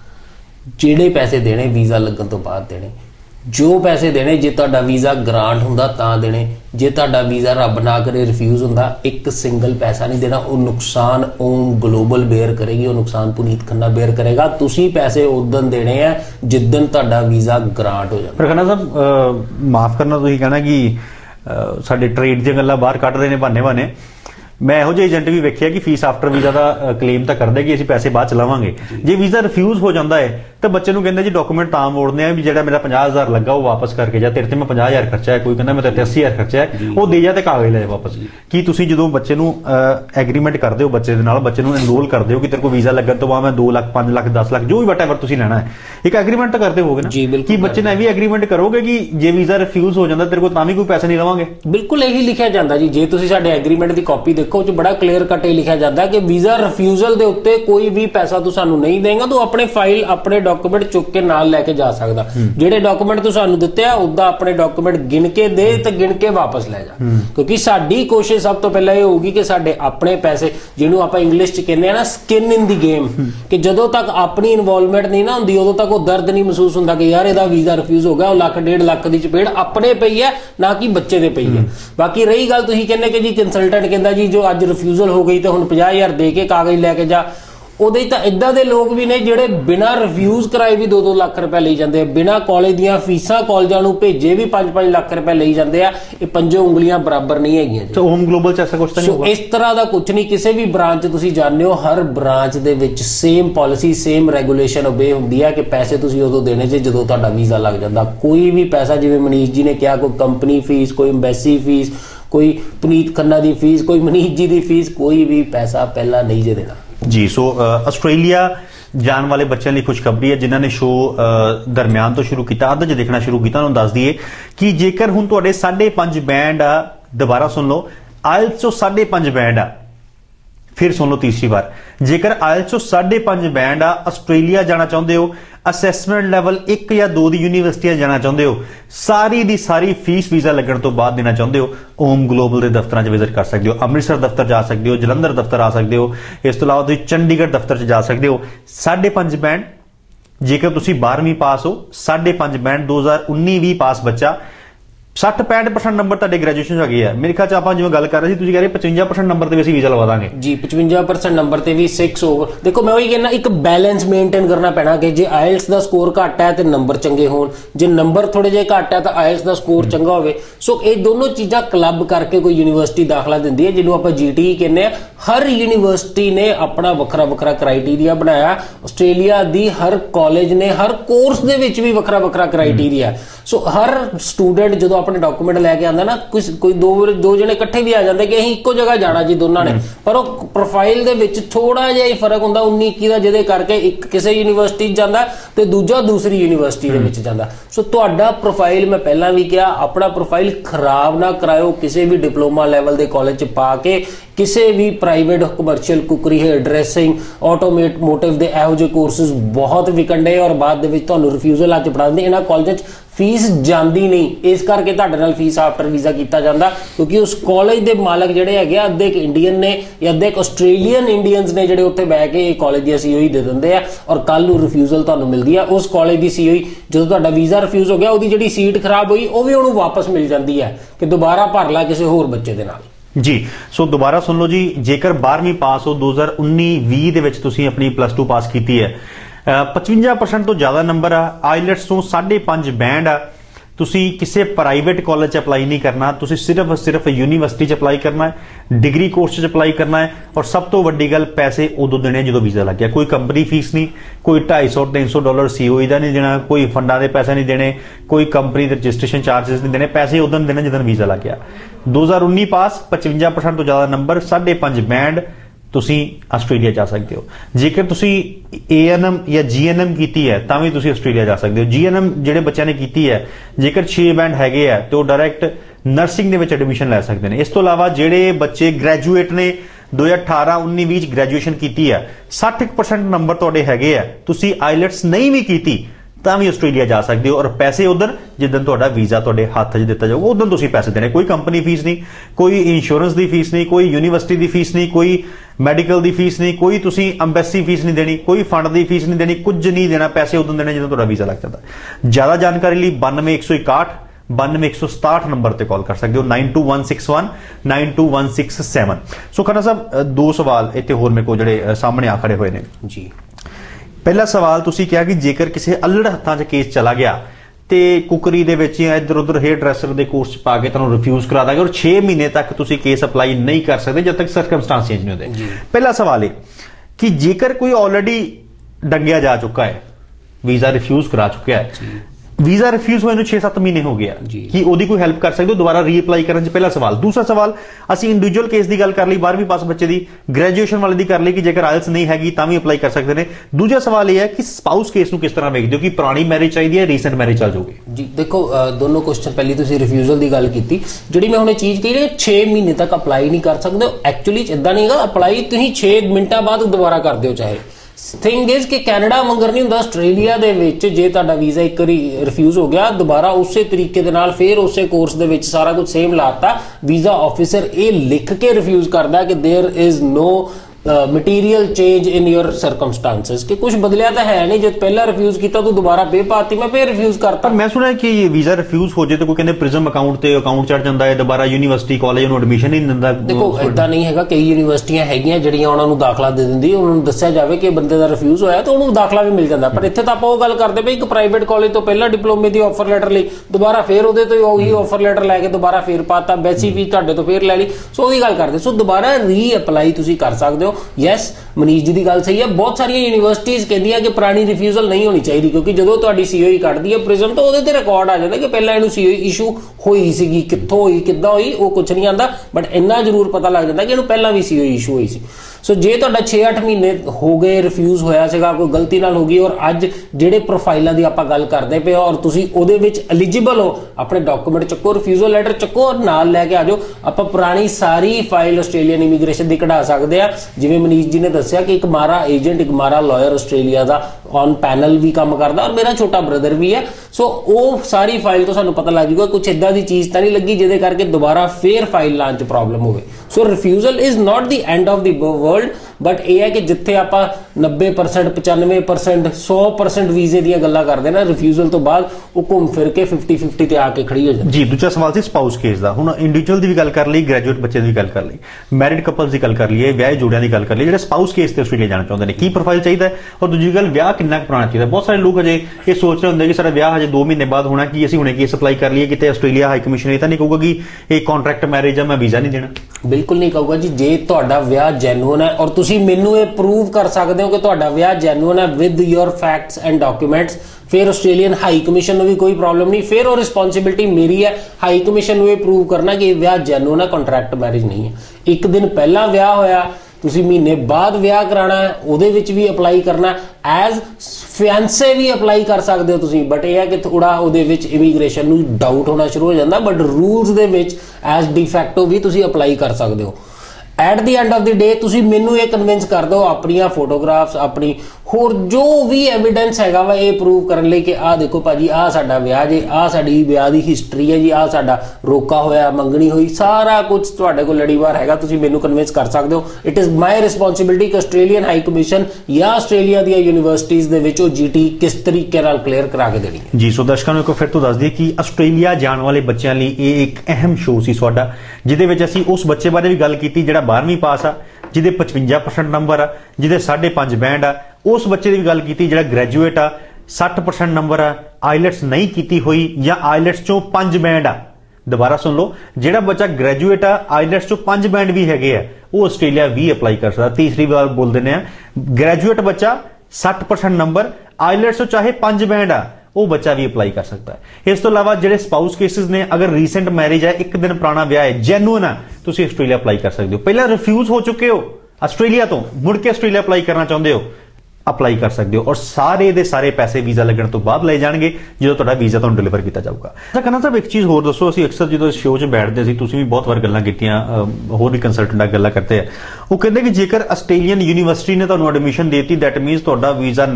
ਜਿਹੜੇ ਪੈਸੇ ਦੇਣੇ ਵੀਜ਼ਾ ਲੱਗਣ ਤੋਂ ਬਾਅਦ ਦੇਣੇ, ਜੋ ਪੈਸੇ ਦੇਣੇ ਜੇ ਤੁਹਾਡਾ ਵੀਜ਼ਾ ਗ੍ਰਾਂਟ ਹੁੰਦਾ ਤਾਂ ਦੇਣੇ, ਜੇ ਤੁਹਾਡਾ ਵੀਜ਼ਾ ਰੱਬ ਨਾ ਕਰੇ ਰਿਫਿਊਜ਼ ਹੁੰਦਾ, ਇੱਕ ਸਿੰਗਲ ਪੈਸਾ ਨਹੀਂ ਦੇਣਾ। ਉਹ ਨੁਕਸਾਨ ਉਹ ਗਲੋਬਲ ਬੇਅਰ ਕਰੇਗੀ, ਉਹ ਨੁਕਸਾਨ ਪੁਨੀਤ ਖੰਨਾ ਬੇਅਰ ਕਰੇਗਾ। ਤੁਸੀਂ ਪੈਸੇ ਉਦੋਂ ਦੇਣੇ ਆ ਜਿੱਦਣ ਤੁਹਾਡਾ ਵੀਜ਼ਾ ਗ੍ਰਾਂਟ ਹੋ ਜਾਵੇ। ਪਰ ਖੰਨਾ ਸਾਹਿਬ ਮਾਫ ਕਰਨਾ, ਤੁਸੀਂ ਕਹਿਣਾ ਕਿ ਸਾਡੇ ਟ੍ਰੇਡ ਦੀਆਂ ਗੱਲਾਂ ਬਾਹਰ ਕੱਢ ਰਹੇ ਨੇ ਬਹਾਨੇ। ਮੈਂ ਇਹੋ ਜਿਹੇ ਏਜੰਟ ਵੀ ਵੇਖਿਆ ਕਿ ਫੀਸ ਆਫਟਰ ਵੀਜ਼ਾ ਦਾ ਕਲੇਮ ਤਾਂ ਕਰਦੇ ਕਿ ਅਸੀਂ ਪੈਸੇ ਬਾਅਦ ਚ ਲਵਾਂਗੇ। ਜੇ ਵੀਜ਼ਾ ਰਿਫਿਊਜ਼ ਹੋ ਜਾਂਦਾ ਹੈ ਤਾਂ ਬੱਚੇ ਨੂੰ ਕਹਿੰਦੇ ਜੀ ਡਾਕੂਮੈਂਟ ਤਾਂ ਮੋੜਨੇ ਆ ਵੀ ਜਿਹੜਾ ਮੇਰਾ 50,000 ਲੱਗਾ ਉਹ ਵਾਪਸ ਕਰਕੇ ਜਾ, ਤੇਰੇ ਤੇ ਮੈਂ 50,000 ਖਰਚਾ ਹੈ, ਕੋਈ ਕਹਿੰਦਾ ਮੈਂ ਤੇਰੇ ਤੇ 80,000 ਖਰਚਾ ਹੈ, ਉਹ ਦੇ ਜਾ ਤੇ ਕਾਗਜ਼ ਲੈ ਜਾ ਵਾਪਸ। ਕੀ ਤੁਸੀਂ ਜਦੋਂ ਬੱਚੇ ਨੂੰ ਐਗਰੀਮੈਂਟ ਕਰਦੇ ਹੋ ਬੱਚੇ ਦੇ ਨਾਲ, ਬੱਚੇ ਨੂੰ ਐਨਰੋਲ ਕਰਦੇ ਹੋ ਕਿ ਤੇਰੇ ਕੋਲ ਵੀਜ਼ਾ ਲੱਗਣ ਤੋਂ ਬਾਅਦ ਮੈਂ 2 ਲੱਖ 5 ਲੱਖ 10 ਲੱਖ ਜੋ ਵੀ ਵਟਐਵਰ ਤੁਸੀਂ ਲੈਣਾ ਹੈ, ਇੱਕ ਐਗਰੀਮੈਂਟ ਤਾਂ ਕਰਦੇ ਹੋਗੇ ਨਾ? ਕੀ ਬੱਚੇ ਨੇ ਵੀ ਐਗਰੀਮੈਂਟ ਕਰੋਗੇ ਕਿ ਜੇ ਵੀਜ਼ਾ ਰਿਫਿਊਜ਼ ਹੋ ਜਾਂਦਾ ਤੇਰੇ ਕੋਲ ਤਾਂ ਵੀ ਕੋਈ ਪੈਸੇ ਨਹੀਂ ਲਵਾਂਗੇ? ਬਿਲਕੁਲ ਇਹੀ ਲਿਖਿਆ ਜਾਂਦਾ ਜੀ। ਜੇ ਤੁਸੀਂ ਸਾਡੇ ਐਗਰੀਮੈਂਟ ਦੀ ਕਾਪੀ ਦੇਖੋ, ਉਹ 'ਚ ਬੜਾ ਕਲੀਅਰ ਕੱਟ ਲਿਖਿਆ ਜਾਂਦਾ ਕਿ ਵੀਜ਼ਾ ਰਿਫਿਊਜ਼ਲ ਦੇ ਉੱਤੇ ਕੋਈ ਵੀ ਪੈਸਾ ਤੂੰ ਸਾਨੂੰ ਨਹੀਂ ਦੇਗਾ, ਤੂੰ ਆਪਣੇ ਫਾਈਲ ਆਪਣੇ ਡਾਕੂਮੈਂਟ ਚੁੱਕ ਕੇ ਨਾਲ ਲੈ ਕੇ ਜਾ ਸਕਦਾ। ਜਿਹੜੇ ਡਾਕੂਮੈਂਟ ਤੂੰ ਸਾਨੂੰ ਦਿੱਤੇ ਆ ਉਹਦਾ ਆਪਣੇ ਡਾਕੂਮੈਂਟ ਗਿਣ ਕੇ ਦੇ ਤੇ ਗਿਣ ਕੇ ਵਾਪਸ ਲੈ ਜਾ। ਕਿਉਂਕਿ ਸਾਡੀ ਕੋਸ਼ਿਸ਼ ਸਭ ਤੋਂ ਪਹਿਲਾਂ ਇਹ ਹੋਊਗੀ ਕਿ ਸਾਡੇ ਆਪਣੇ ਪੈਸੇ, ਜਿਹਨੂੰ ਆਪਾਂ ਇੰਗਲਿਸ਼ ਚ ਕਹਿੰਦੇ ਆ ਨਾ ਸਕਿਨ ਇਨ ਦੀ ਗੇਮ, ਕਿ ਜਦੋਂ ਤੱਕ ਆਪਣੀ ਇਨਵੋਲਵਮੈਂਟ ਨਹੀਂ ਨਾ ਹੁੰਦੀ ਉਦੋਂ ਤੱਕ ਉਹ ਦਰਦ ਨਹੀਂ ਮਹਿਸੂਸ ਹੁੰਦਾ ਕਿ ਯਾਰ ਇਹਦਾ ਵੀਜ਼ਾ ਰਿਫਿਊਜ਼ ਹੋ ਗਿਆ, ਉਹ ਲੱਖ 1.5 ਲੱਖ ਦੀ ਚਪੇੜ ਆਪਣੇ ਪਈ ਹੈ ਨਾ ਕਿ ਬੱਚੇ ਦੇ ਪਈ ਹੈ। ਬਾਕੀ ਰਹੀ ਗੱਲ ਤੁਸੀਂ ਕਹਿੰਦੇ ਕਿ ਜੀ ਕੰਸਲਟੈਂਟ ਕਹਿੰਦਾ ਜੀ ਜੋ ਅੱਜ ਰਿਫਿਊਜ਼ਲ ਹੋ ਗਈ ਤੇ ਹੁਣ 50,000 ਦੇ ਕੇ ਕਾਗਜ਼ ਲੈ ਕੇ ਜਾ, ਉਹਦੇ ਤਾਂ ਇਦਾਂ ਦੇ ਲੋਕ ਵੀ ਨੇ ਜਿਹੜੇ ਬਿਨਾਂ ਰਿਫਿਊਜ਼ ਕਰਾਏ ਵੀ 2-2 ਲੱਖ ਰੁਪਏ ਲਈ ਜਾਂਦੇ ਆ, ਬਿਨਾਂ ਕਾਲਜ ਦੀਆਂ ਫੀਸਾਂ ਕਾਲਜਾਂ ਨੂੰ ਭੇਜੇ ਵੀ 5-5 ਲੱਖ ਰੁਪਏ ਲਈ ਜਾਂਦੇ ਆ। ਇਹ ਪੰਜੋ ਉਂਗਲੀਆਂ ਬਰਾਬਰ ਨਹੀਂ ਹੈਗੀਆਂ ਜੀ। ਹੋਮ ਗਲੋਬਲ ਚ ਐਸਾ ਕੁਝ ਤਾਂ ਨਹੀਂ ਹੋਗਾ? ਇਸ ਤਰ੍ਹਾਂ ਦਾ ਕੁਝ ਨਹੀਂ। ਕਿਸੇ ਵੀ ਬ੍ਰਾਂਚ ਤੁਸੀਂ ਜਾਣਦੇ ਹੋ, ਹਰ ਬ੍ਰਾਂਚ ਦੇ ਵਿੱਚ ਸੇਮ ਪਾਲਿਸੀ ਸੇਮ ਰੈਗੂਲੇਸ਼ਨ ਓਬੇ ਹੁੰਦੀ ਹੈ ਕਿ ਪੈਸੇ ਤੁਸੀਂ ਉਦੋਂ ਦੇਣੇ ਜੇ ਜਦੋਂ ਤੁਹਾਡਾ ਵੀਜ਼ਾ ਲੱਗ ਜਾਂਦਾ। ਕੋਈ ਵੀ ਪੈਸਾ, ਜਿਵੇਂ ਮਨੀਸ਼ ਜੀ ਨੇ ਕਿਹਾ, ਕੋਈ ਕੰਪਨੀ ਫੀਸ, ਕੋਈ ਐਮਬੈਸੀ ਫੀਸ, ਕੋਈ ਪੁਨੀਤ ਖੰਨਾ ਦੀ ਫੀਸ, ਕੋਈ ਮਨੀਸ਼ ਜੀ ਦੀ ਫੀਸ, ਕੋਈ ਵੀ ਪੈਸਾ ਪਹਿਲਾਂ ਨਹੀਂ ਜੇ ਦੇਣਾ ਜੀ। ਸੋ ਆਸਟ੍ਰੇਲੀਆ ਜਾਣ ਵਾਲੇ ਬੱਚਿਆਂ ਲਈ ਖੁਸ਼ਖਬਰੀ ਹੈ ਜਿਨ੍ਹਾਂ ਨੇ ਸ਼ੋਅ ਦਰਮਿਆਨ ਤੋਂ ਸ਼ੁਰੂ ਕੀਤਾ, ਅੱਧ 'ਚ ਦੇਖਣਾ ਸ਼ੁਰੂ ਕੀਤਾ, ਉਹਨਾਂ ਨੂੰ ਦੱਸ ਦਈਏ ਕਿ ਜੇਕਰ ਹੁਣ ਤੁਹਾਡੇ 5.5 ਬੈਂਡ ਆ, ਦੁਬਾਰਾ ਸੁਣ ਲਓ, ਆਇਲਟਸ ਚੋਂ 5.5 ਬੈਂਡ ਆ, ਫਿਰ ਸੁਣ ਲਓ ਤੀਸਰੀ ਵਾਰ, ਜੇਕਰ ਆਇਲਟਸ ਚੋਂ 5.5 ਬੈਂਡ ਆ, ਆਸਟ੍ਰੇਲੀਆ ਜਾਣਾ ਚਾਹੁੰਦੇ ਹੋ, ਅਸੈਸਮੈਂਟ ਲੈਵਲ 1 ਜਾਂ 2 ਦੀ ਯੂਨੀਵਰਸਿਟੀਆਂ ਜਾਣਾ ਚਾਹੁੰਦੇ ਹੋ, ਸਾਰੀ ਦੀ ਸਾਰੀ ਫੀਸ ਵੀਜ਼ਾ ਲੱਗਣ ਤੋਂ ਬਾਅਦ ਦੇਣਾ ਚਾਹੁੰਦੇ ਹੋ, ਹੋਮ ਗਲੋਬਲ ਦੇ ਦਫ਼ਤਰਾਂ 'ਚ ਵਿਜ਼ਿਟ ਕਰ ਸਕਦੇ ਹੋ। ਅੰਮ੍ਰਿਤਸਰ ਦਫ਼ਤਰ ਜਾ ਸਕਦੇ ਹੋ, ਜਲੰਧਰ ਦਫ਼ਤਰ ਆ ਸਕਦੇ ਹੋ, ਇਸ ਤੋਂ ਇਲਾਵਾ ਤੁਸੀਂ ਚੰਡੀਗੜ੍ਹ ਦਫ਼ਤਰ 'ਚ ਜਾ ਸਕਦੇ ਹੋ। 5.5 ਬੈਂਡ ਜੇਕਰ ਤੁਸੀਂ 12ਵੀਂ ਪਾਸ ਹੋ, 5.5 ਬੈਂਡ 2019-20 ਪਾਸ ਬੱਚਾ, 60-65% ਨੰਬਰ ਤੁਹਾਡੇ ਗ੍ਰੈਜੂਏਸ਼ਨ ਹੈਗੇ ਆ। ਮੇਰੇ ਖਿਆਲ ਚ ਆਪਾਂ ਜਿਵੇਂ ਗੱਲ ਕਰ ਰਹੇ ਸੀ, ਤੁਸੀਂ ਕਹਿ ਰਹੇ 55% ਨੰਬਰ ਤੇ ਵੀ ਅਸੀਂ ਵੀਜ਼ਾ ਲਵਾ ਦਾਂਗੇ ਜੀ। 55% ਨੰਬਰ ਤੇ ਵੀ 6 ਓਵਰ। ਦੇਖੋ ਮੈਂ ਉਹੀ ਕਹਿੰਦਾ, ਇੱਕ ਬੈਲੈਂਸ ਮੇਨਟੇਨ ਕਰਨਾ ਪੈਣਾ ਕਿ ਜੇ ਆਇਲਟਸ ਦਾ ਸਕੋਰ ਘੱਟ ਹੈ ਤੇ ਨੰਬਰ ਚੰਗੇ ਹੋਣ, ਜੇ ਨੰਬਰ ਥੋੜੇ ਜਿਹੇ ਘੱਟ ਹੈ ਤਾਂ ਆਇਲਟਸ ਦਾ ਸਕੋਰ ਚੰਗਾ ਹੋਵੇ। ਸੋ ਇਹ ਦੋਨੋਂ ਚੀਜ਼ਾਂ ਕਲੱਬ ਕਰਕੇ ਕੋਈ ਯੂਨੀਵਰਸਿਟੀ ਦਾਖਲਾ ਦਿੰਦੀ ਹੈ, ਜਿਹਨੂੰ ਆਪਾਂ GTE ਕਹਿੰਦੇ ਆ। ਹਰ ਯੂਨੀਵਰਸਿਟੀ ਨੇ ਆਪਣਾ ਵੱਖਰਾ ਵੱਖਰਾ ਕ੍ਰਾਈਟੇਰੀਆ ਬਣਾਇਆ। ਆਸਟ੍ਰੇਲੀਆ ਦੀ ਹਰ ਕਾਲਜ ਨੇ ਹਰ ਕੋਰਸ ਦੇ ਵਿੱਚ ਵੀ ਵੱਖਰਾ ਵੱਖਰਾ ਕ੍ਰਾਈਟੇਰੀਆ। ਸੋ ਹਰ ਸਟੂਡੈਂਟ ਜਦੋਂ ਆਪਣੇ ਡਾਕੂਮੈਂਟ ਲੈ ਕੇ ਆਉਂਦਾ ਨਾ, ਕੋਈ ਦੋ ਜਣੇ ਇਕੱਠੇ ਵੀ ਆ ਜਾਂਦੇ ਕਿ ਅਸੀਂ ਇੱਕੋ ਜਗ੍ਹਾ ਜਾਣਾ ਜੀ ਦੋਨਾਂ ਨੇ, ਪਰ ਉਹ ਪ੍ਰੋਫਾਈਲ ਦੇ ਵਿੱਚ ਥੋੜਾ ਜਿਹਾ ਹੀ ਫਰਕ ਹੁੰਦਾ 19-21 ਦਾ, ਜਿਹਦੇ ਕਰਕੇ ਇੱਕ ਕਿਸੇ ਯੂਨੀਵਰਸਿਟੀ 'ਚ ਜਾਂਦਾ ਤੇ ਦੂਜਾ ਦੂਸਰੀ ਯੂਨੀਵਰਸਿਟੀ ਦੇ ਵਿੱਚ ਜਾਂਦਾ। ਸੋ ਤੁਹਾਡਾ ਪ੍ਰੋਫਾਈਲ, ਮੈਂ ਪਹਿਲਾਂ ਵੀ ਕਿਹਾ, ਆਪਣਾ ਪ੍ਰੋਫਾਈਲ ਖਰਾਬ ਨਾ ਕਰਾਇਓ ਕਿਸੇ ਵੀ ਡਿਪਲੋਮਾ ਲੈਵਲ ਦੇ ਕਾਲਜ 'ਚ ਪਾ ਕੇ। ਕਿਸੇ ਵੀ private commercial cookery, hair dressing, automotive ਦੇ ਇਹੋ ਜਿਹੇ ਕੋਰਸਿਸ ਬਹੁਤ ਵਿਕੰਡੇ ਔਰ ਬਾਅਦ ਦੇ ਵਿੱਚ ਤੁਹਾਨੂੰ ਰਿਫਿਊਜ਼ਲ ਆ ਕੇ ਪੜਾ ਦਿੰਦੇ। ਇਹਨਾਂ ਕਾਲਜਾਂ 'ਚ ਫੀਸ ਜਾਂਦੀ ਨਹੀਂ, ਇਸ ਕਰਕੇ ਤੁਹਾਡੇ ਨਾਲ ਫੀਸ ਆਫਟਰ ਵੀਜ਼ਾ ਕੀਤਾ ਜਾਂਦਾ, ਕਿਉਂਕਿ ਉਸ ਕਾਲਜ ਦੇ ਮਾਲਕ ਜਿਹੜੇ ਹੈਗੇ ਆ, ਅੱਧੇ ਇੰਡੀਅਨ ਨੇ ਜਾਂ ਅੱਧੇ ਆਸਟ੍ਰੇਲੀਅਨ ਇੰਡੀਅਨਸ ਨੇ, ਜਿਹੜੇ ਉੱਥੇ ਬਹਿ ਕੇ ਇਹ ਕਾਲਜ ਦੀ COE ਦੇ ਦਿੰਦੇ ਆ ਔਰ ਕੱਲ ਨੂੰ ਰਿਫਿਊਜ਼ਲ ਤੁਹਾਨੂੰ ਮਿਲਦੀ ਆ। ਉਸ ਕਾਲਜ ਦੀ COE, ਜਦੋਂ ਤੁਹਾਡਾ ਵੀਜ਼ਾ ਰਿਫਿਊਜ਼ ਹੋ ਗਿਆ, ਉਹਦੀ ਜਿਹੜੀ ਸੀਟ ਖਰਾਬ ਹੋਈ ਉਹ ਵੀ ਉਹਨੂੰ ਵਾਪਸ ਮਿਲ ਜਾਂਦੀ ਹੈ ਕਿ ਦੁਬਾਰਾ ਭਰ ਲੈ ਕਿਸੇ ਹੋਰ ਬੱਚੇ ਦੇ ਨਾਲ ਜੀ। ਸੋ ਦੁਬਾਰਾ ਸੁਣ ਲਓ ਜੀ, ਜੇਕਰ 12ਵੀਂ ਪਾਸ ਹੋ 2019-20 ਦੇ ਵਿੱਚ ਤੁਸੀਂ ਆਪਣੀ +2 ਪਾਸ ਕੀਤੀ ਹੈ, 55% ਤੋਂ ਜ਼ਿਆਦਾ ਨੰਬਰ ਆ, ਆਈਲੈਟਸ ਤੋਂ 5.5 ਬੈਂਡ ਆ, ਤੁਸੀਂ ਕਿਸੇ ਪ੍ਰਾਈਵੇਟ ਕਾਲਜ 'ਚ ਅਪਲਾਈ ਨਹੀਂ ਕਰਨਾ, ਤੁਸੀਂ ਸਿਰਫ ਯੂਨੀਵਰਸਿਟੀ 'ਚ ਅਪਲਾਈ ਕਰਨਾ ਹੈ, ਡਿਗਰੀ ਕੋਰਸ 'ਚ ਅਪਲਾਈ ਕਰਨਾ ਹੈ। ਔਰ ਸਭ ਤੋਂ ਵੱਡੀ ਗੱਲ, ਪੈਸੇ ਉਦੋਂ ਦੇਣੇ ਜਦੋਂ ਵੀਜ਼ਾ ਲੱਗ ਗਿਆ। ਕੋਈ ਕੰਪਨੀ ਫੀਸ ਨਹੀਂ, ਕੋਈ $250-300 COE ਦਾ ਨਹੀਂ ਦੇਣਾ, ਕੋਈ ਫੰਡਾਂ ਦੇ ਪੈਸੇ ਨਹੀਂ ਦੇਣੇ, ਕੋਈ ਕੰਪਨੀ ਦੇ ਰਜਿਸਟ੍ਰੇਸ਼ਨ ਚਾਰजेस ਨਹੀਂ ਦੇਣੇ। ਪੈਸੇ ਉਦੋਂ ਦੇਣੇ ਜਦੋਂ ਵੀਜ਼ਾ ਲੱਗ ਗਿਆ। 2019 ਪਾਸ, 55% ਤੋਂ ਜ਼ਿਆਦਾ ਨੰਬਰ, 5.5 ਬੈਂਡ, ਤੁਸੀਂ ਆਸਟ੍ਰੇਲੀਆ ਜਾ ਸਕਦੇ ਹੋ। ਜੇਕਰ ਤੁਸੀਂ ANM ਜਾਂ GNM ਕੀਤੀ ਹੈ ਤਾਂ ਵੀ ਤੁਸੀਂ ਆਸਟ੍ਰੇਲੀਆ ਜਾ ਸਕਦੇ ਹੋ। GNM ਜਿਹੜੇ ਬੱਚਿਆਂ ਨੇ ਕੀਤੀ ਹੈ, ਜੇਕਰ 6 ਬੈਂਡ ਹੈਗੇ ਆ ਤੇ ਉਹ ਡਾਇਰੈਕਟ ਨਰਸਿੰਗ ਦੇ ਵਿੱਚ ਐਡਮਿਸ਼ਨ ਲੈ ਸਕਦੇ ਨੇ। ਇਸ ਤੋਂ ਇਲਾਵਾ ਜਿਹੜੇ ਬੱਚੇ ਗ੍ਰੈਜੂਏਟ ਨੇ 2018-19-20 ਚ ਗ੍ਰੈਜੂਏਸ਼ਨ ਕੀਤੀ ਹੈ, 60% ਨੰਬਰ ਤੁਹਾਡੇ ਹੈਗੇ ਆ, ਤੁਸੀਂ ਆਈਲੈਟਸ ਨਹੀਂ ਵੀ ਕੀਤੀ ਤਾਂ ਵੀ ਆਸਟ੍ਰੇਲੀਆ ਜਾ ਸਕਦੇ ਹੋ। ਔਰ ਪੈਸੇ ਉਦੋਂ ਜਿੱਦਣ ਤੁਹਾਡਾ ਵੀਜ਼ਾ ਤੁਹਾਡੇ ਹੱਥ 'ਚ ਦਿੱਤਾ ਜਾਊਗਾ ਉਦੋਂ ਤੁਸੀਂ ਪੈਸੇ ਦੇਣੇ। ਕੋਈ ਕੰਪਨੀ ਫੀਸ ਨਹੀਂ, ਕੋਈ ਇੰਸ਼ੋਰੈਂਸ ਦੀ ਫੀਸ ਨਹੀਂ, ਕੋਈ ਯੂਨੀਵਰਸਿਟੀ ਦੀ ਫੀਸ ਨਹੀਂ, ਕੋਈ ਮੈਡੀਕਲ ਦੀ ਫੀਸ ਨਹੀਂ, ਕੋਈ ਤੁਸੀਂ ਅੰਬੈਸੀ ਫੀਸ ਨਹੀਂ ਦੇਣੀ, ਕੋਈ ਫੰਡ ਦੀ ਫੀਸ ਨਹੀਂ ਦੇਣੀ, ਕੁਝ ਨਹੀਂ ਦੇਣਾ। ਪੈਸੇ ਉਦੋਂ ਦੇਣੇ ਜਦੋਂ ਤੁਹਾਡਾ ਵੀਜ਼ਾ ਲੱਗ ਜਾਂਦਾ। ਜ਼ਿਆਦਾ ਜਾਣਕਾਰੀ ਲਈ 92161 92167 ਨੰਬਰ ਤੇ ਕਾਲ ਕਰ ਸਕਦੇ ਹੋ, 9216192167। 921667। ਸੋ ਖੰਨਾ ਸਾਹਿਬ, ਦੋ ਸਵਾਲ ਇੱਥੇ ਹੋਰ ਮੇਰੇ ਕੋਲ ਜਿਹੜੇ ਸਾਹਮਣੇ ਆ ਖੜੇ ਹੋਏ ਨੇ ਜੀ। ਪਹਿਲਾ ਸਵਾਲ, ਤੁਸੀਂ ਕਿਹਾ ਕਿ ਜੇਕਰ ਕਿਸੇ ਅਲੜ ਹੱਥਾਂ 'ਚ ਕੇਸ ਚਲਾ ਗਿਆ ਤੇ ਕੁਕਰੀ ਦੇ ਵਿੱਚ ਜਾਂ ਇੱਧਰ ਉੱਧਰ ਹੇਅਰ ਡਰੈਸਰ ਦੇ ਕੋਰਸ 'ਚ ਪਾ ਕੇ ਤੁਹਾਨੂੰ ਰਿਫਿਊਜ਼ ਕਰਾ ਦਾਂਗੇ ਔਰ 6 ਮਹੀਨੇ ਤੱਕ ਤੁਸੀਂ ਕੇਸ ਅਪਲਾਈ ਨਹੀਂ ਕਰ ਸਕਦੇ ਜਦ ਤੱਕ ਸਰਕਮਸਟੈਂਸ ਚੇਂਜ ਨਹੀਂ ਹੁੰਦੇ। ਪਹਿਲਾ ਸਵਾਲ ਇਹ ਕਿ ਜੇਕਰ ਕੋਈ ਆਲਰੇਡੀ ਡੰਗਿਆ ਜਾ ਚੁੱਕਾ ਹੈ, ਵੀਜ਼ਾ ਰਿਫਿਊਜ਼ ਕਰਾ ਚੁੱਕਿਆ ਹੈ, ਵੀਜ਼ਾ ਰਿਫਿਊਜ਼ ਹੋਏ ਨੂੰ 6-7 ਮਹੀਨੇ ਹੋ ਗਿਆ, ਕਿ ਉਹਦੀ ਕੋਈ ਹੈਲਪ ਕਰ ਸਕਦੇ ਹੋ ਦੁਬਾਰਾ ਰੀਅਪਲਾਈ ਕਰਨ 'ਚ? ਪਹਿਲਾ ਸਵਾਲ। ਦੂਸਰਾ ਸਵਾਲ, ਅਸੀਂ ਇੰਡੀਵਿਜੂਅਲ ਕੇਸ ਦੀ ਗੱਲ ਕਰ ਲਈ, 12ਵੀਂ ਪਾਸ ਬੱਚੇ ਦੀ, ਗ੍ਰੈਜੂਏਸ਼ਨ ਵਾਲੇ ਦੀ ਕਰ ਲਈ ਕਿ ਜੇਕਰ ਆਇਲਸ ਨਹੀਂ ਹੈਗੀ ਤਾਂ ਵੀ ਅਪਲਾਈ ਕਰ ਸਕਦੇ ਨੇ। ਦੂਜਾ ਸਵਾਲ ਇਹ ਹੈ ਕਿ ਸਪਾਊਸ ਕੇਸ ਨੂੰ ਕਿਸ ਤਰ੍ਹਾਂ ਵੇਖਦੇ ਹੋ, ਕਿ ਪੁਰਾਣੀ ਮੈਰਿਜ ਚਾਹੀਦੀ ਹੈ, ਰੀਸੈਂਟ ਮੈਰਿਜ ਚੱਲ ਜਾਊਗੀ? ਜੀ ਦੇਖੋ, ਦੋਨੋਂ ਕੁਐਸਚਨ, ਪਹਿਲੀ ਤੁਸੀਂ ਰਿਫਿਊਜ਼ਲ ਦੀ ਗੱਲ ਕੀਤੀ, ਜਿਹੜੀ ਮੈਂ ਹੁਣੇ ਚੀਜ਼ ਕਹੀ 6 ਮਹੀਨੇ ਤੱਕ ਅਪਲਾਈ ਨਹੀਂ ਕਰ ਸਕਦੇ ਹੋ। ਐਕਚੁਅਲੀ ਇਦਾਂ ਨਹੀਂ ਹੈਗਾ, ਅਪਲਾਈ ਤੁਸੀਂ 6 ਮਿੰਟਾਂ ਬਾਅਦ ਦੁਬਾਰਾ ਕਰਦੇ ਹੋ। ਚਾਹੇ ਥਿੰਗ ਇਜ਼ ਕਿ ਕੈਨੇਡਾ ਵਾਂਗਰ ਨਹੀਂ ਹੁੰਦਾ, ਆਸਟ੍ਰੇਲੀਆ ਦੇ ਵਿੱਚ ਜੇ ਤੁਹਾਡਾ ਵੀਜ਼ਾ ਇੱਕ ਵਾਰੀ ਰਿਫਿਊਜ਼ ਹੋ ਗਿਆ, ਦੁਬਾਰਾ ਉਸੇ ਤਰੀਕੇ ਦੇ ਨਾਲ ਫਿਰ ਉਸੇ ਕੋਰਸ ਦੇ ਵਿੱਚ ਸਾਰਾ ਕੁਝ ਸੇਮ ਲਾਤਾ, ਵੀਜ਼ਾ ਆਫਿਸਰ ਇਹ ਲਿਖ ਕੇ ਰਿਫਿਊਜ਼ ਕਰਦਾ ਕਿ there is no material change in your circumstances, ਕਿ ਕੁਝ ਬਦਲਿਆ ਤਾਂ ਹੈ ਨਹੀਂ। ਜਦ ਪਹਿਲਾਂ ਰਿਫਿਊਜ਼ ਕੀਤਾ ਤੂੰ ਦੁਬਾਰਾ ਪੇ ਪਾਤੀ, ਮੈਂ ਫੇਰ ਰਿਫਿਊਜ਼ ਕਰਤਾ। ਪਰ ਮੈਂ ਸੁਣਿਆ ਕਿ ਵੀਜ਼ਾ ਰਿਫਿਊਜ਼ ਹੋ ਜੇ ਤੇ ਕੋਈ ਕਹਿੰਦੇ ਪ੍ਰਿਜ਼ਮ ਅਕਾਊਂਟ ਤੇ ਅਕਾਊਂਟ ਚੜ ਜਾਂਦਾ ਹੈ, ਦੁਬਾਰਾ ਯੂਨੀਵਰਸਿਟੀ ਕਾਲਜ ਨੂੰ ਐਡਮਿਸ਼ਨ ਹੀ ਨਹੀਂ ਦਿੰਦਾ। ਦੇਖੋ ਇਦਾਂ ਨਹੀਂ ਹੈਗਾ, ਕਈ ਯੂਨੀਵਰਸਿਟੀਆਂ ਹੈਗੀਆਂ ਜਿਹੜੀਆਂ ਉਹਨਾਂ ਨੂੰ ਦਾਖਲਾ ਦੇ ਦਿੰਦੀ, ਉਹਨਾਂ ਨੂੰ ਦੱਸਿਆ ਜਾਵੇ ਕਿ ਬੰਦੇ ਦਾ ਰਿਫਿਊਜ਼ ਹੋਇਆ ਤਾਂ ਉਹਨੂੰ ਦਾਖਲਾ ਵੀ ਮਿਲ ਜਾਂਦਾ। ਪਰ ਇੱਥੇ ਤਾਂ ਆਪਾਂ ਉਹ ਗੱਲ ਕਰਦੇ ਪਏ, ਇੱਕ ਪ੍ਰਾਈਵੇਟ ਕਾਲਜ ਤੋਂ ਪਹਿਲਾਂ ਡਿਪਲੋਮੇ ਦੀ ਆਫਰ ਲੈਟਰ ਲਈ, ਦੁਬਾਰਾ ਫੇਰ ਉਹਦੇ ਤੋਂ ਉਹੀ ਆਫਰ ਲੈਟਰ ਲੈ ਕੇ ਦੁਬਾਰਾ ਫੇਰ ਪਾਤਾ, ਬੈਸੀ ਵੀ ਤੁਹਾਡੇ ਤੋਂ ਫੇਰ ਲੈ ਲਈ। ਸੋ ਉਹਦੀ ਗੱਲ ਕਰਦੇ। ਸੋ ਦੁਬਾਰਾ ਰੀ ਅਪਲਾਈ ਤੁਸੀਂ ਕਰ ਸਕਦੇ ਹੋ। ਯੈਸ, ਮਨੀਸ਼ ਜੀ ਦੀ ਗੱਲ ਸਹੀ ਹੈ, ਬਹੁਤ ਸਾਰੀਆਂ ਯੂਨੀਵਰਸਿਟੀਜ਼ ਕਹਿੰਦੀਆਂ ਕਿ ਪੁਰਾਣੀ ਰਿਫਿਊਜ਼ਲ ਨਹੀਂ ਹੋਣੀ ਚਾਹੀਦੀ, ਕਿਉਂਕਿ ਜਦੋਂ ਤੁਹਾਡੀ COE ਕੱਢਦੀ ਹੈ ਪ੍ਰਿਜ਼ਮ ਤਾਂ ਉਹਦੇ ਤੇ ਰਿਕਾਰਡ ਆ ਜਾਂਦਾ ਕਿ ਪਹਿਲਾਂ ਇਹਨੂੰ COE ਇਸ਼ੂ ਹੋਈ ਸੀਗੀ, ਕਿੱਥੋਂ ਹੋਈ, ਕਿੱਦਾਂ ਹੋਈ, ਉਹ ਕੁਝ ਨਹੀਂ ਆਉਂਦਾ, ਬਟ ਇੰਨਾ ਜ਼ਰੂਰ ਪਤਾ ਲੱਗ ਜਾਂਦਾ ਕਿ ਇਹਨੂੰ ਪਹਿਲਾਂ ਵੀ COE ਇਸ਼ੂ ਹੋਈ ਸੀ। ਸੋ ਜੇ ਤੁਹਾਡਾ 6-8 ਮਹੀਨੇ ਹੋ ਗਏ ਰਿਫਿਊਜ਼ ਹੋਇਆ ਸੀਗਾ, ਕੋਈ ਗਲਤੀ ਨਾਲ ਹੋ ਗਈ, ਔਰ ਅੱਜ ਜਿਹੜੇ ਪ੍ਰੋਫਾਈਲਾਂ ਦੀ ਆਪਾਂ ਗੱਲ ਕਰਦੇ ਪਏ ਔਰ ਤੁਸੀਂ ਉਹਦੇ ਵਿੱਚ ਐਲੀਜੀਬਲ ਹੋ, ਆਪਣੇ ਡਾਕੂਮੈਂਟ ਚੱਕੋ, ਰਿਫਿਊਜ਼ਲ ਲੈਟਰ ਚੱਕੋ ਔਰ ਨਾਲ ਲੈ ਕੇ ਆ ਜਾਓ। ਆਪਾਂ ਪੁਰਾਣੀ ਸਾਰੀ ਫਾਈਲ ਆਸਟ੍ਰੇਲੀਅਨ ਇਮੀਗ੍ਰੇਸ਼ਨ ਦੀ ਕਢਾ ਸਕਦੇ ਆ। ਜਿਵੇਂ ਮਨੀਸ਼ ਜੀ ਨੇ ਦੱਸਿਆ ਕਿ ਇੱਕ ਮਾਰਾ ਏਜੰਟ, ਇੱਕ ਮਾਰਾ ਲਾਇਰ ਆਸਟ੍ਰੇਲੀਆ ਦਾ ਔਨ ਪੈਨਲ ਵੀ ਕੰਮ ਕਰਦਾ ਔਰ ਮੇਰਾ ਛੋਟਾ ਬ੍ਰਦਰ ਵੀ ਹੈ। ਸੋ ਉਹ ਸਾਰੀ ਫਾਈਲ ਤੋਂ ਸਾਨੂੰ ਪਤਾ ਲੱਗ ਜੂਗਾ ਕੁਝ ਇਦਾਂ ਦੀ ਚੀਜ਼ ਤਾਂ ਨਹੀਂ ਲੱਗੀ ਜਿਹਦੇ ਕਰਕੇ ਦੁਬਾਰਾ ਫੇਰ ਫਾਈਲ ਲਾਉਣ 'ਚ ਪ੍ਰੋਬਲਮ ਹੋਵੇ। So refusal is not the end of the world, but ਇਹ ਹੈ ਕਿ ਜਿੱਥੇ ਆਪਾਂ 90%, 95%, 100% ਵੀਜ਼ੇ ਦੀਆਂ ਗੱਲਾਂ ਕਰਦੇ ਨਾ, ਰਿਫਿਊਜ਼ਲ ਤੋਂ ਬਾਅਦ ਉਹ ਘੁੰਮ ਫਿਰ ਕੇ 50-50 ਤੇ ਆ ਕੇ ਖੜੀ ਹੋ ਜਾਂਦੀ। ਜੀ, ਦੂਜਾ ਸਵਾਲ ਸੀ ਸਪਾਊਸ ਕੇਸ ਦਾ। ਹੁਣ ਇੰਡੀਵਿਜੂਅਲ ਦੀ ਵੀ ਗੱਲ ਕਰ ਲਈ, ਗ੍ਰੈਜੂਏਟ ਬੱਚੇ ਦੀ ਵੀ ਗੱਲ ਕਰ ਲਈ, ਮੈਰਿਡ ਕਪਲਸ ਦੀ ਗੱਲ ਕਰ ਲਈਏ, ਵਿਆਹੇ ਜੋੜਿਆਂ ਦੀ ਗੱਲ ਕਰ ਲਈ, ਜਿਹੜੇ ਸਪਾਊਸ ਕੇਸ ਤੇ ਆਸਟ੍ਰੇਲੀਆ ਜਾਣਾ ਚਾਹੁੰਦੇ ਨੇ, ਕੀ ਪ੍ਰੋਫਾਈਲ ਚਾਹੀਦਾ ਹੈ? ਔਰ ਦੂਜੀ ਗੱਲ, ਵਿਆਹ ਕਿੰਨਾ ਕੁ ਪੁਰਾਣਾ ਚਾਹੀਦਾ? ਬਹੁਤ ਸਾਰੇ ਲੋਕ ਅਜੇ ਇਹ ਸੋਚ ਰਹੇ ਹੁੰਦੇ ਕਿ ਸਾਡਾ ਵਿਆਹ ਹਜੇ 2 ਮਹੀਨੇ ਬਾਅਦ ਹੋਣਾ, ਕਿ ਅਸੀਂ ਹੁਣੇ ਕੇਸ ਅਪਲਾਈ ਕਰ ਲਈਏ, ਕਿਤੇ ਆਸਟ੍ਰੇਲੀਆ ਹਾਈ ਕਮਿਸ਼ਨ ਇਹ ਤਾਂ ਨਹੀਂ ਕਹੂਗਾ ਕਿ ਇਹ ਕੰਟਰੈਕਟ ਮੈਰਿਜ ਆ, ਮੈਂ ਵੀਜ਼ਾ ਨਹੀਂ ਦੇਣਾ? ਬਿਲਕੁਲ ਨਹੀਂ ਕਹੂਗਾ ਜੀ। ਜੇ ਤੁਹਾਡਾ ਵਿਆਹ ਜੈਨੂਅਨ ਹੈ ਔਰ ਤੁਸੀਂ ਮੈਨੂੰ ਇਹ ਪ੍ਰੂਵ ਕਰ ਸਕਦੇ ਹੋ ਕਿ ਤੁਹਾਡਾ ਵਿਆਹ ਜੈਨੂਅਨ ਹੈ with your facts and documents, ਫਿਰ ਆਸਟ੍ਰੇਲੀਅਨ ਹਾਈ ਕਮਿਸ਼ਨ ਨੂੰ ਵੀ ਕੋਈ ਪ੍ਰੋਬਲਮ ਨਹੀਂ। ਫਿਰ ਉਹ ਰਿਸਪੌਂਸਿਬਿਲਿਟੀ ਮੇਰੀ ਹੈ ਹਾਈ ਕਮਿਸ਼ਨ ਨੂੰ ਇਹ ਪ੍ਰੂਵ ਕਰਨਾ ਕਿ ਇਹ ਵਿਆਹ ਜੈਨੂਅਨ ਹੈ, ਕੰਟਰੈਕਟ ਮੈਰਿਜ ਨਹੀਂ ਹੈ। ਇੱਕ ਦਿਨ ਪਹਿਲਾਂ ਵਿਆਹ ਹੋਇਆ, ਤੁਸੀਂ ਮਹੀਨੇ ਬਾਅਦ ਵਿਆਹ ਕਰਾਣਾ ਹੈ, ਉਹਦੇ ਵਿੱਚ ਵੀ ਅਪਲਾਈ ਕਰਨਾ, ਐਜ਼ ਫਿਆਂਸੇ ਵੀ ਅਪਲਾਈ ਕਰ ਸਕਦੇ ਹੋ ਤੁਸੀਂ। ਬਟ ਇਹ ਹੈ ਕਿ ਥੋੜਾ ਉਹਦੇ ਵਿੱਚ ਇਮੀਗ੍ਰੇਸ਼ਨ ਨੂੰ ਡਾਊਟ ਹੋਣਾ ਸ਼ੁਰੂ ਹੋ ਜਾਂਦਾ, ਬਟ ਰੂਲਸ ਦੇ ਵਿੱਚ ਐਜ਼ ਡੀਫੈਕਟੋ ਵੀ ਤੁਸੀਂ ਅਪਲਾਈ ਕਰ ਸਕਦੇ ਹੋ। At the end of the day ਤੁਸੀਂ ਮੈਨੂੰ ਇਹ ਕਨਵਿੰਸ ਕਰ ਦਿਓ ਆਪਣੀਆਂ ਫੋਟੋਗ੍ਰਾਫਸ, ਆਪਣੀ ਹੋਰ ਜੋ ਵੀ ਐਵੀਡੈਂਸ ਹੈਗਾ ਵਾ ਇਹ ਪ੍ਰੂਵ ਕਰਨ ਲਈ ਕਿ ਆਹ ਦੇਖੋ ਭਾਜੀ, ਆਹ ਸਾਡਾ ਵਿਆਹ ਜੇ, ਆਹ ਸਾਡੀ ਵਿਆਹ ਦੀ ਹਿਸਟਰੀ ਹੈ ਜੀ, ਆਹ ਸਾਡਾ ਰੋਕਾ ਹੋਇਆ, ਮੰਗਣੀ ਹੋਈ, ਸਾਰਾ ਕੁਝ ਤੁਹਾਡੇ ਕੋਲ ਲੜੀਵਾਰ ਹੈਗਾ, ਤੁਸੀਂ ਮੈਨੂੰ ਕਨਵਿੰਸ ਕਰ ਸਕਦੇ ਹੋ। ਇਟ ਇਜ਼ ਮਾਈ ਰਿਸਪੌਂਸਿਬਿਲਿਟੀ ਕਿ ਆਸਟ੍ਰੇਲੀਅਨ ਹਾਈ ਕਮਿਸ਼ਨ ਜਾਂ ਆਸਟ੍ਰੇਲੀਆ ਦੀਆਂ ਯੂਨੀਵਰਸਿਟੀਜ਼ ਦੇ ਵਿੱਚ ਉਹ GT ਕਿਸ ਤਰੀਕੇ ਨਾਲ ਕਲੀਅਰ ਕਰਾ ਕੇ ਦੇਣੀ ਹੈ। ਜੀ, ਸੋ ਦਰਸ਼ਕਾਂ ਨੂੰ ਇੱਕ ਫਿਰ ਤੋਂ ਦੱਸ ਦਈਏ ਕਿ ਆਸਟ੍ਰੇਲੀਆ ਜਾਣ ਵਾਲੇ ਬੱਚਿਆਂ ਲਈ ਇਹ ਇੱਕ ਅਹਿਮ ਸ਼ੋਅ ਸੀ ਸਾਡਾ, ਜਿਹਦੇ ਵਿੱਚ ਅਸੀਂ ਉਸ ਬੱਚੇ ਬਾਰੇ ਵੀ ਗੱਲ ਕੀਤੀ ਜਿਹੜਾ 12ਵੀਂ ਪਾਸ ਆ, ਜਿਹਦੇ 55% ਨੰਬਰ ਆ, ਜਿਹਦੇ 5.5 ਬੈਂਡ ਆ, ਉਸ ਬੱਚੇ ਦੀ ਵੀ ਗੱਲ ਕੀਤੀ ਜਿਹੜਾ ਗ੍ਰੈਜੂਏਟ ਆ, 60% नंबर आ, आईलैट्स नहीं की हुई या आईलैट्स चों 5 बैंड आ, दोबारा सुन लो, ਜਿਹੜਾ ਬੱਚਾ ਗ੍ਰੈਜੂਏਟ ਆ ਆਈਲੈਟਸ ਚੋਂ 5 ਬੈਂਡ ਵੀ ਹੈਗੇ ਆ ਉਹ ਆਸਟ੍ਰੇਲੀਆ ਵੀ ਅਪਲਾਈ ਕਰ ਸਕਦਾ। ਤੀਸਰੀ ਵਾਰ ਬੋਲ ਦਿੰਦੇ ਆ, ਗ੍ਰੈਜੂਏਟ ਬੱਚਾ 60% ਨੰਬਰ ਆਈਲੈਟਸ ਤੋਂ ਚਾਹੇ 5 ਬੈਂਡ ਆ ਉਹ ਬੱਚਾ ਵੀ ਅਪਲਾਈ ਕਰ ਸਕਦਾ ਹੈ। ਇਸ ਤੋਂ ਇਲਾਵਾ ਜਿਹੜੇ ਸਪਾਊਸ ਕੇਸਿਸ ਨੇ, ਅਗਰ ਰੀਸੈਂਟ ਮੈਰਿਜ ਹੈ, ਇੱਕ ਦਿਨ ਪੁਰਾਣਾ ਵਿਆਹ ਹੈ, ਜੈਨੂਇਨ ਆ, ਤੁਸੀਂ ਆਸਟ੍ਰੇਲੀਆ ਅਪਲਾਈ ਕਰ ਸਕਦੇ ਹੋ। ਪਹਿਲਾਂ ਰਿਫਿਊਜ਼ ਹੋ ਚੁੱਕੇ ਹੋ ਆਸਟ੍ਰੇਲੀਆ ਤੋਂ, ਮੁੜ ਕੇ ਆਸਟ੍ਰੇਲੀਆ ਅਪਲਾਈ ਕਰਨਾ ਚਾਹੁੰਦੇ ਹੋ, ਅਪਲਾਈ ਕਰ ਸਕਦੇ ਹੋ ਔਰ ਸਾਰੇ ਦੇ ਸਾਰੇ ਪੈਸੇ ਵੀਜ਼ਾ ਲੱਗਣ ਤੋਂ ਬਾਅਦ ਲਏ ਜਾਣਗੇ ਜਦੋਂ ਤੁਹਾਡਾ ਵੀਜ਼ਾ ਤੁਹਾਨੂੰ ਡਿਲੀਵਰ ਕੀਤਾ ਜਾਊਗਾ। ਤਾਂ ਕਹਿੰਦਾ ਸਾਹਿਬ ਇੱਕ ਚੀਜ਼ ਹੋਰ ਦੱਸੋ, ਅਸੀਂ ਅਕਸਰ ਜਦੋਂ ਇਸ ਸ਼ੋਅ 'ਚ ਬੈਠਦੇ ਸੀ, ਤੁਸੀਂ ਵੀ ਬਹੁਤ ਵਾਰ ਗੱਲਾਂ ਕੀਤੀਆਂ, ਹੋਰ ਵੀ ਕੰਸਲਟੈਂਟ ਨਾਲ ਗੱਲਾਂ ਕਰਦੇ ਆ, ਉਹ ਕਹਿੰਦੇ ਕਿ ਜੇਕਰ ਆਸਟ੍ਰੇਲੀਅਨ ਯੂਨੀਵਰਸਿਟੀ ਨੇ ਤੁਹਾਨੂੰ ਐਡਮਿਸ਼ਨ ਦੇਤੀ, ਦੈਟ ਮੀਨਸ ਤੁਹਾਡਾ ਵੀਜ਼ਾ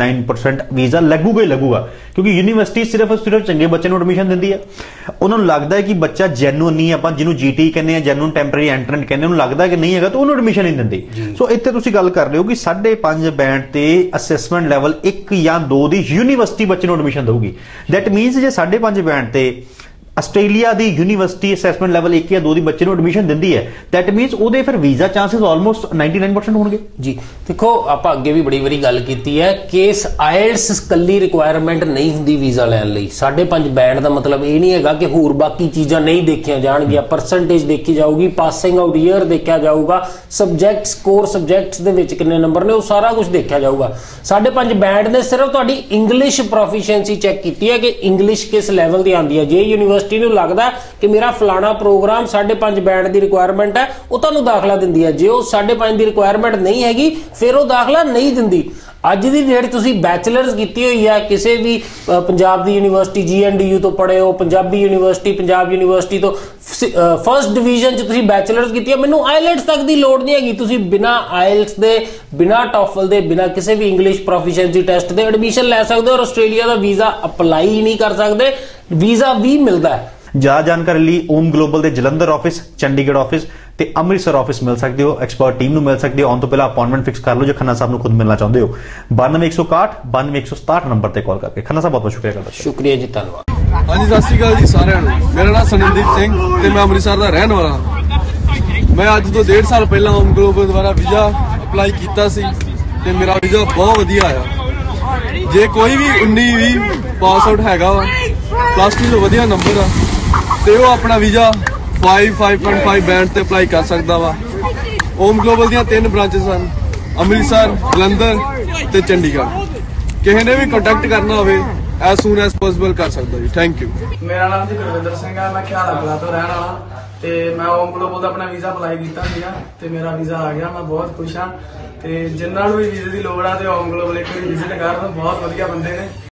99% ਵੀਜ਼ਾ ਲੱਗੂਗਾ ਹੀ ਲੱਗੂਗਾ, ਕਿਉਂਕਿ ਯੂਨੀਵਰਸਿਟੀ ਸਿਰਫ ਚੰਗੇ ਬੱਚੇ ਨੂੰ ਐਡਮਿਸ਼ਨ ਦਿੰਦੀ ਹੈ। ਉਹਨਾਂ ਨੂੰ ਲੱਗਦਾ ਹੈ ਕਿ ਬੱਚਾ ਜੈਨੂਇਨ ਨਹੀਂ, ਆਪਾਂ ਜਿਹਨੂੰ ਜੀਟੀ ਕਹਿੰਦੇ ਆ, ਜੈਨੂਇਨ ਟੈਂਪਰੇਰੀ ਐਂਟਰੈਂਟ ਕਹਿੰਦੇ, ਉਹਨੂੰ ਲੱਗਦਾ ਕਿ ਨਹੀਂ ਹੈਗਾ ਤਾਂ ਉਹਨੂੰ ਐਡਮਿਸ਼ਨ ਨਹੀਂ ਦਿੰਦੀ। ਸੋ ਇੱਥੇ ਤੁਸੀਂ ਗੱਲ ਕਰ ਰਹੇ ਹੋ ਕਿ 5.5 ਬੈਂਡ ਤੇ ਅਸੈਸਮੈਂਟ ਲੈਵਲ 1 ਜਾਂ 2 ਦੀ ਯੂਨੀਵਰਸਿਟੀ ਬੱਚੇ ਨੂੰ ਐਡਮਿਸ਼ਨ ਦੇਊਗੀ। ਦੈਟ ਮੀਨਸ ਜੇ 5.5 ਬੈਂਡ ਤੇ ਆਸਟ੍ਰੇਲੀਆ ਦੀ ਯੂਨੀਵਰਸਿਟੀ ਅਸੈਸਮੈਂਟ ਲੈਵਲ 1 ਜਾਂ 2 ਦੀ ਬੱਚੇ ਨੂੰ ਐਡਮਿਸ਼ਨ ਦਿੰਦੀ ਹੈ, ਦੈਟ ਮੀਨਸ ਉਹਦੇ ਫਿਰ ਵੀਜ਼ਾ ਚਾਂਸਸ ਆਲਮੋਸਟ 99% ਹੋਣਗੇ। ਜੀ ਦੇਖੋ, ਆਪਾਂ ਅੱਗੇ ਵੀ ਬੜੀ ਵਾਰੀ ਗੱਲ ਕੀਤੀ ਹੈ ਕਿ ਆਇਲਟਸ ਕੱਲੀ ਰਿਕੁਆਇਰਮੈਂਟ ਨਹੀਂ ਹੁੰਦੀ ਵੀਜ਼ਾ ਲੈਣ ਲਈ। 5.5 ਬੈਂਡ ਦਾ ਮਤਲਬ ਇਹ ਨਹੀਂ ਹੈਗਾ ਕਿ ਹੋਰ ਬਾਕੀ ਚੀਜ਼ਾਂ ਨਹੀਂ ਦੇਖੀਆਂ ਜਾਣਗੀਆਂ। ਪਰਸੈਂਟੇਜ ਦੇਖੀ ਜਾਊਗੀ, ਪਾਸਿੰਗ ਆਊਟ ਈਅਰ ਦੇਖਿਆ ਜਾਊਗਾ, ਸਬਜੈਕਟਸ, ਕੋਰ ਸਬਜੈਕਟਸ ਦੇ ਵਿੱਚ ਕਿੰਨੇ ਨੰਬਰ ਨੇ, ਉਹ ਸਾਰਾ ਕੁਝ ਦੇਖਿਆ ਜਾਊਗਾ। 5.5 ਬੈਂਡ ਨੇ ਸਿਰਫ ਤੁਹਾਡੀ ਇੰਗਲਿਸ਼ ਪ੍ਰੋਫੀਸ਼ੀਐਂਸੀ ਚੈੱਕ ਕੀਤੀ ਹੈ ਕਿ ਇੰਗਲਿਸ਼ ਕਿਸ ਲੈਵਲ ਦੀ ਆਉਂਦੀ ਹੈ। ਜੇ ਯੂਨੀਵਰਸਿਟੀ ਨੂੰ ਲੱਗਦਾ ਕਿ ਮੇਰਾ ਫਲਾਣਾ ਪ੍ਰੋਗਰਾਮ 5.5 ਬੈਂਡ ਦੀ ਰਿਕੁਆਇਰਮੈਂਟ ਹੈ, ਉਹ ਤੁਹਾਨੂੰ ਦਾਖਲਾ ਦਿੰਦੀ ਹੈ। ਜੇ ਉਹ 5.5 ਦੀ ਰਿਕੁਆਇਰਮੈਂਟ ਨਹੀਂ ਹੈਗੀ ਫਿਰ ਉਹ ਦਾਖਲਾ ਨਹੀਂ ਦਿੰਦੀ। ਅੱਜ ਦੀ ਡੇਟ ਤੁਸੀਂ ਬੈਚਲਰਸ ਕੀਤੀ ਹੋਈ ਹੈ ਕਿਸੇ ਵੀ ਪੰਜਾਬ ਦੀ ਯੂਨੀਵਰਸਿਟੀ, GNDU ਤੋਂ ਪੜ੍ਹੇ ਹੋ, ਪੰਜਾਬੀ ਯੂਨੀਵਰਸਿਟੀ, ਪੰਜਾਬ ਯੂਨੀਵਰਸਿਟੀ ਤੋਂ ਫਰਸਟ ਡਿਵੀਜ਼ਨ 'ਚ ਤੁਸੀਂ ਬੈਚਲਰਸ ਕੀਤੀ ਹੈ, ਮੈਨੂੰ ਆਈਲੈਟਸ ਤੱਕ ਦੀ ਲੋੜ ਨਹੀਂ ਹੈਗੀ। ਤੁਸੀਂ ਬਿਨਾ ਆਈਲੈਟਸ ਦੇ, ਬਿਨਾ ਟੋਫਲ ਦੇ, ਬਿਨਾ ਕਿਸੇ ਵੀ ਇੰਗਲਿਸ਼ ਪ੍ਰੋਫੀਸ਼ੀਐਂਸੀ ਟੈਸਟ ਦੇ ਐਡਮਿਸ਼ਨ ਲੈ ਸਕਦੇ ਹੋ ਔਰ ਆਸਟ੍ਰੇਲੀਆ ਦਾ ਵੀਜ਼ਾ ਅਪਲਾਈ ਨਹੀਂ ਕਰ ਸਕਦੇ, ਵੀਜ਼ਾ ਵੀ ਮਿਲਦਾ ਹੈ। ਜ਼ਿਆਦਾ ਜਾਣਕਾਰੀ ਲਈ ਓਮ ਗਲੋਬਲ ਦੇ ਜਲੰਧਰ ਆਫਿਸ, ਚੰਡੀਗੜ੍ਹ ਆਫਿਸ ਤੇ ਅੰਮ੍ਰਿਤਸਰ ਆਫਿਸ ਮਿਲ ਸਕਦੇ ਹੋ। ਐਕਸਪਰਟ ਟੀਮ ਨੂੰ ਮਿਲ ਸਕਦੇ ਹੋ। ਆਉਣ ਤੋਂ ਪਹਿਲਾਂ ਅਪਾਇੰਟਮੈਂਟ ਫਿਕਸ ਕਰ ਲਓ ਜੇ ਖੰਨਾ ਸਾਹਿਬ ਨੂੰ ਖੁਦ ਮਿਲਣਾ ਚਾਹੁੰਦੇ ਹੋ। 9261 92167 ਨੰਬਰ ਤੇ ਕਾਲ ਕਰਕੇ। ਖੰਨਾ ਸਾਹਿਬ ਬਹੁਤ ਬਹੁਤ ਸ਼ੁਕਰੀਆ ਕਰਦਾ। ਸ਼ੁਕਰੀਆ ਜੀ, ਧੰਨਵਾਦ। ਹਾਂਜੀ, ਸਤਿ ਸ਼੍ਰੀ ਅਕਾਲ ਜੀ ਸਾਰਿਆਂ ਨੂੰ। ਮੇਰਾ ਨਾਮ ਸਨਮਦੀਪ ਸਿੰਘ ਤੇ ਮੈਂ ਅੰਮ੍ਰਿਤਸਰ ਦਾ ਰਹਿਣ ਵਾਲਾ ਹਾਂ। ਮੈਂ ਅੱਜ ਤੋਂ 1.5 ਸਾਲ ਪਹਿਲਾਂ ਓਮ ਗਲੋਬਲ ਦੁਆਰਾ ਵੀਜ਼ਾ ਅਪਲਾਈ ਕੀਤਾ ਸੀ ਤੇ ਮੇਰਾ ਵੀਜ਼ਾ ਬਹੁਤ ਵਧੀਆ ਆਇਆ। ਜੇ ਕੋਈ ਵੀ 19-20 ਪਾਸ ਆਊਟ ਹੈਗਾ ਵਾ, +2 ਤੋਂ ਵਧੀਆ ਨੰਬਰ ਆ, ਤੇ ਉਹ ਆਪਣਾ ਵੀਜ਼ਾ 5.5 ਬੈਂਡ ਤੇ ਅਪਲਾਈ ਕਰ ਸਕਦਾ ਵਾ। ਓਮ ਗਲੋਬਲ ਦੀਆਂ 3 ਬ੍ਰਾਂਚਸ ਹਨ, ਅੰਮ੍ਰਿਤਸਰ, ਜਲੰਧਰ ਤੇ ਚੰਡੀਗੜ੍ਹ। ਕਿਸੇ ਨੇ ਵੀ ਕੰਟੈਕਟ ਕਰਨਾ ਹੋਵੇ as soon as possible ਕਰ ਸਕਦਾ ਜੀ। Thank you. ਮੇਰਾ ਨਾਮ ਜੀ ਗੁਰਵਿੰਦਰ ਸਿੰਘ ਹੈ, ਮੈਂ ਖਿਆਲਾ ਤੋਂ ਰਹਿਣ ਵਾਲਾ ਤੇ ਮੈਂ ਓਮ ਗਲੋਬਲ ਦਾ ਆਪਣਾ ਵੀਜ਼ਾ ਅਪਲਾਈ ਕੀਤਾ ਸੀਗਾ ਤੇ ਮੇਰਾ ਵੀਜ਼ਾ ਆ ਗਿਆ। ਮੈਂ ਬਹੁਤ ਖੁਸ਼ ਹਾਂ ਤੇ ਜਿਨ੍ਹਾਂ ਨੂੰ ਵੀ ਵੀਜ਼ੇ ਦੀ ਲੋੜ ਆ ਤੇ ਓਮ ਗਲੋਬਲ ਇੱਕ ਵਾਰੀ ਵਿਜ਼ਿਟ ਕਰਨ, ਬਹੁਤ ਵਧੀਆ ਬੰਦੇ ਨੇ।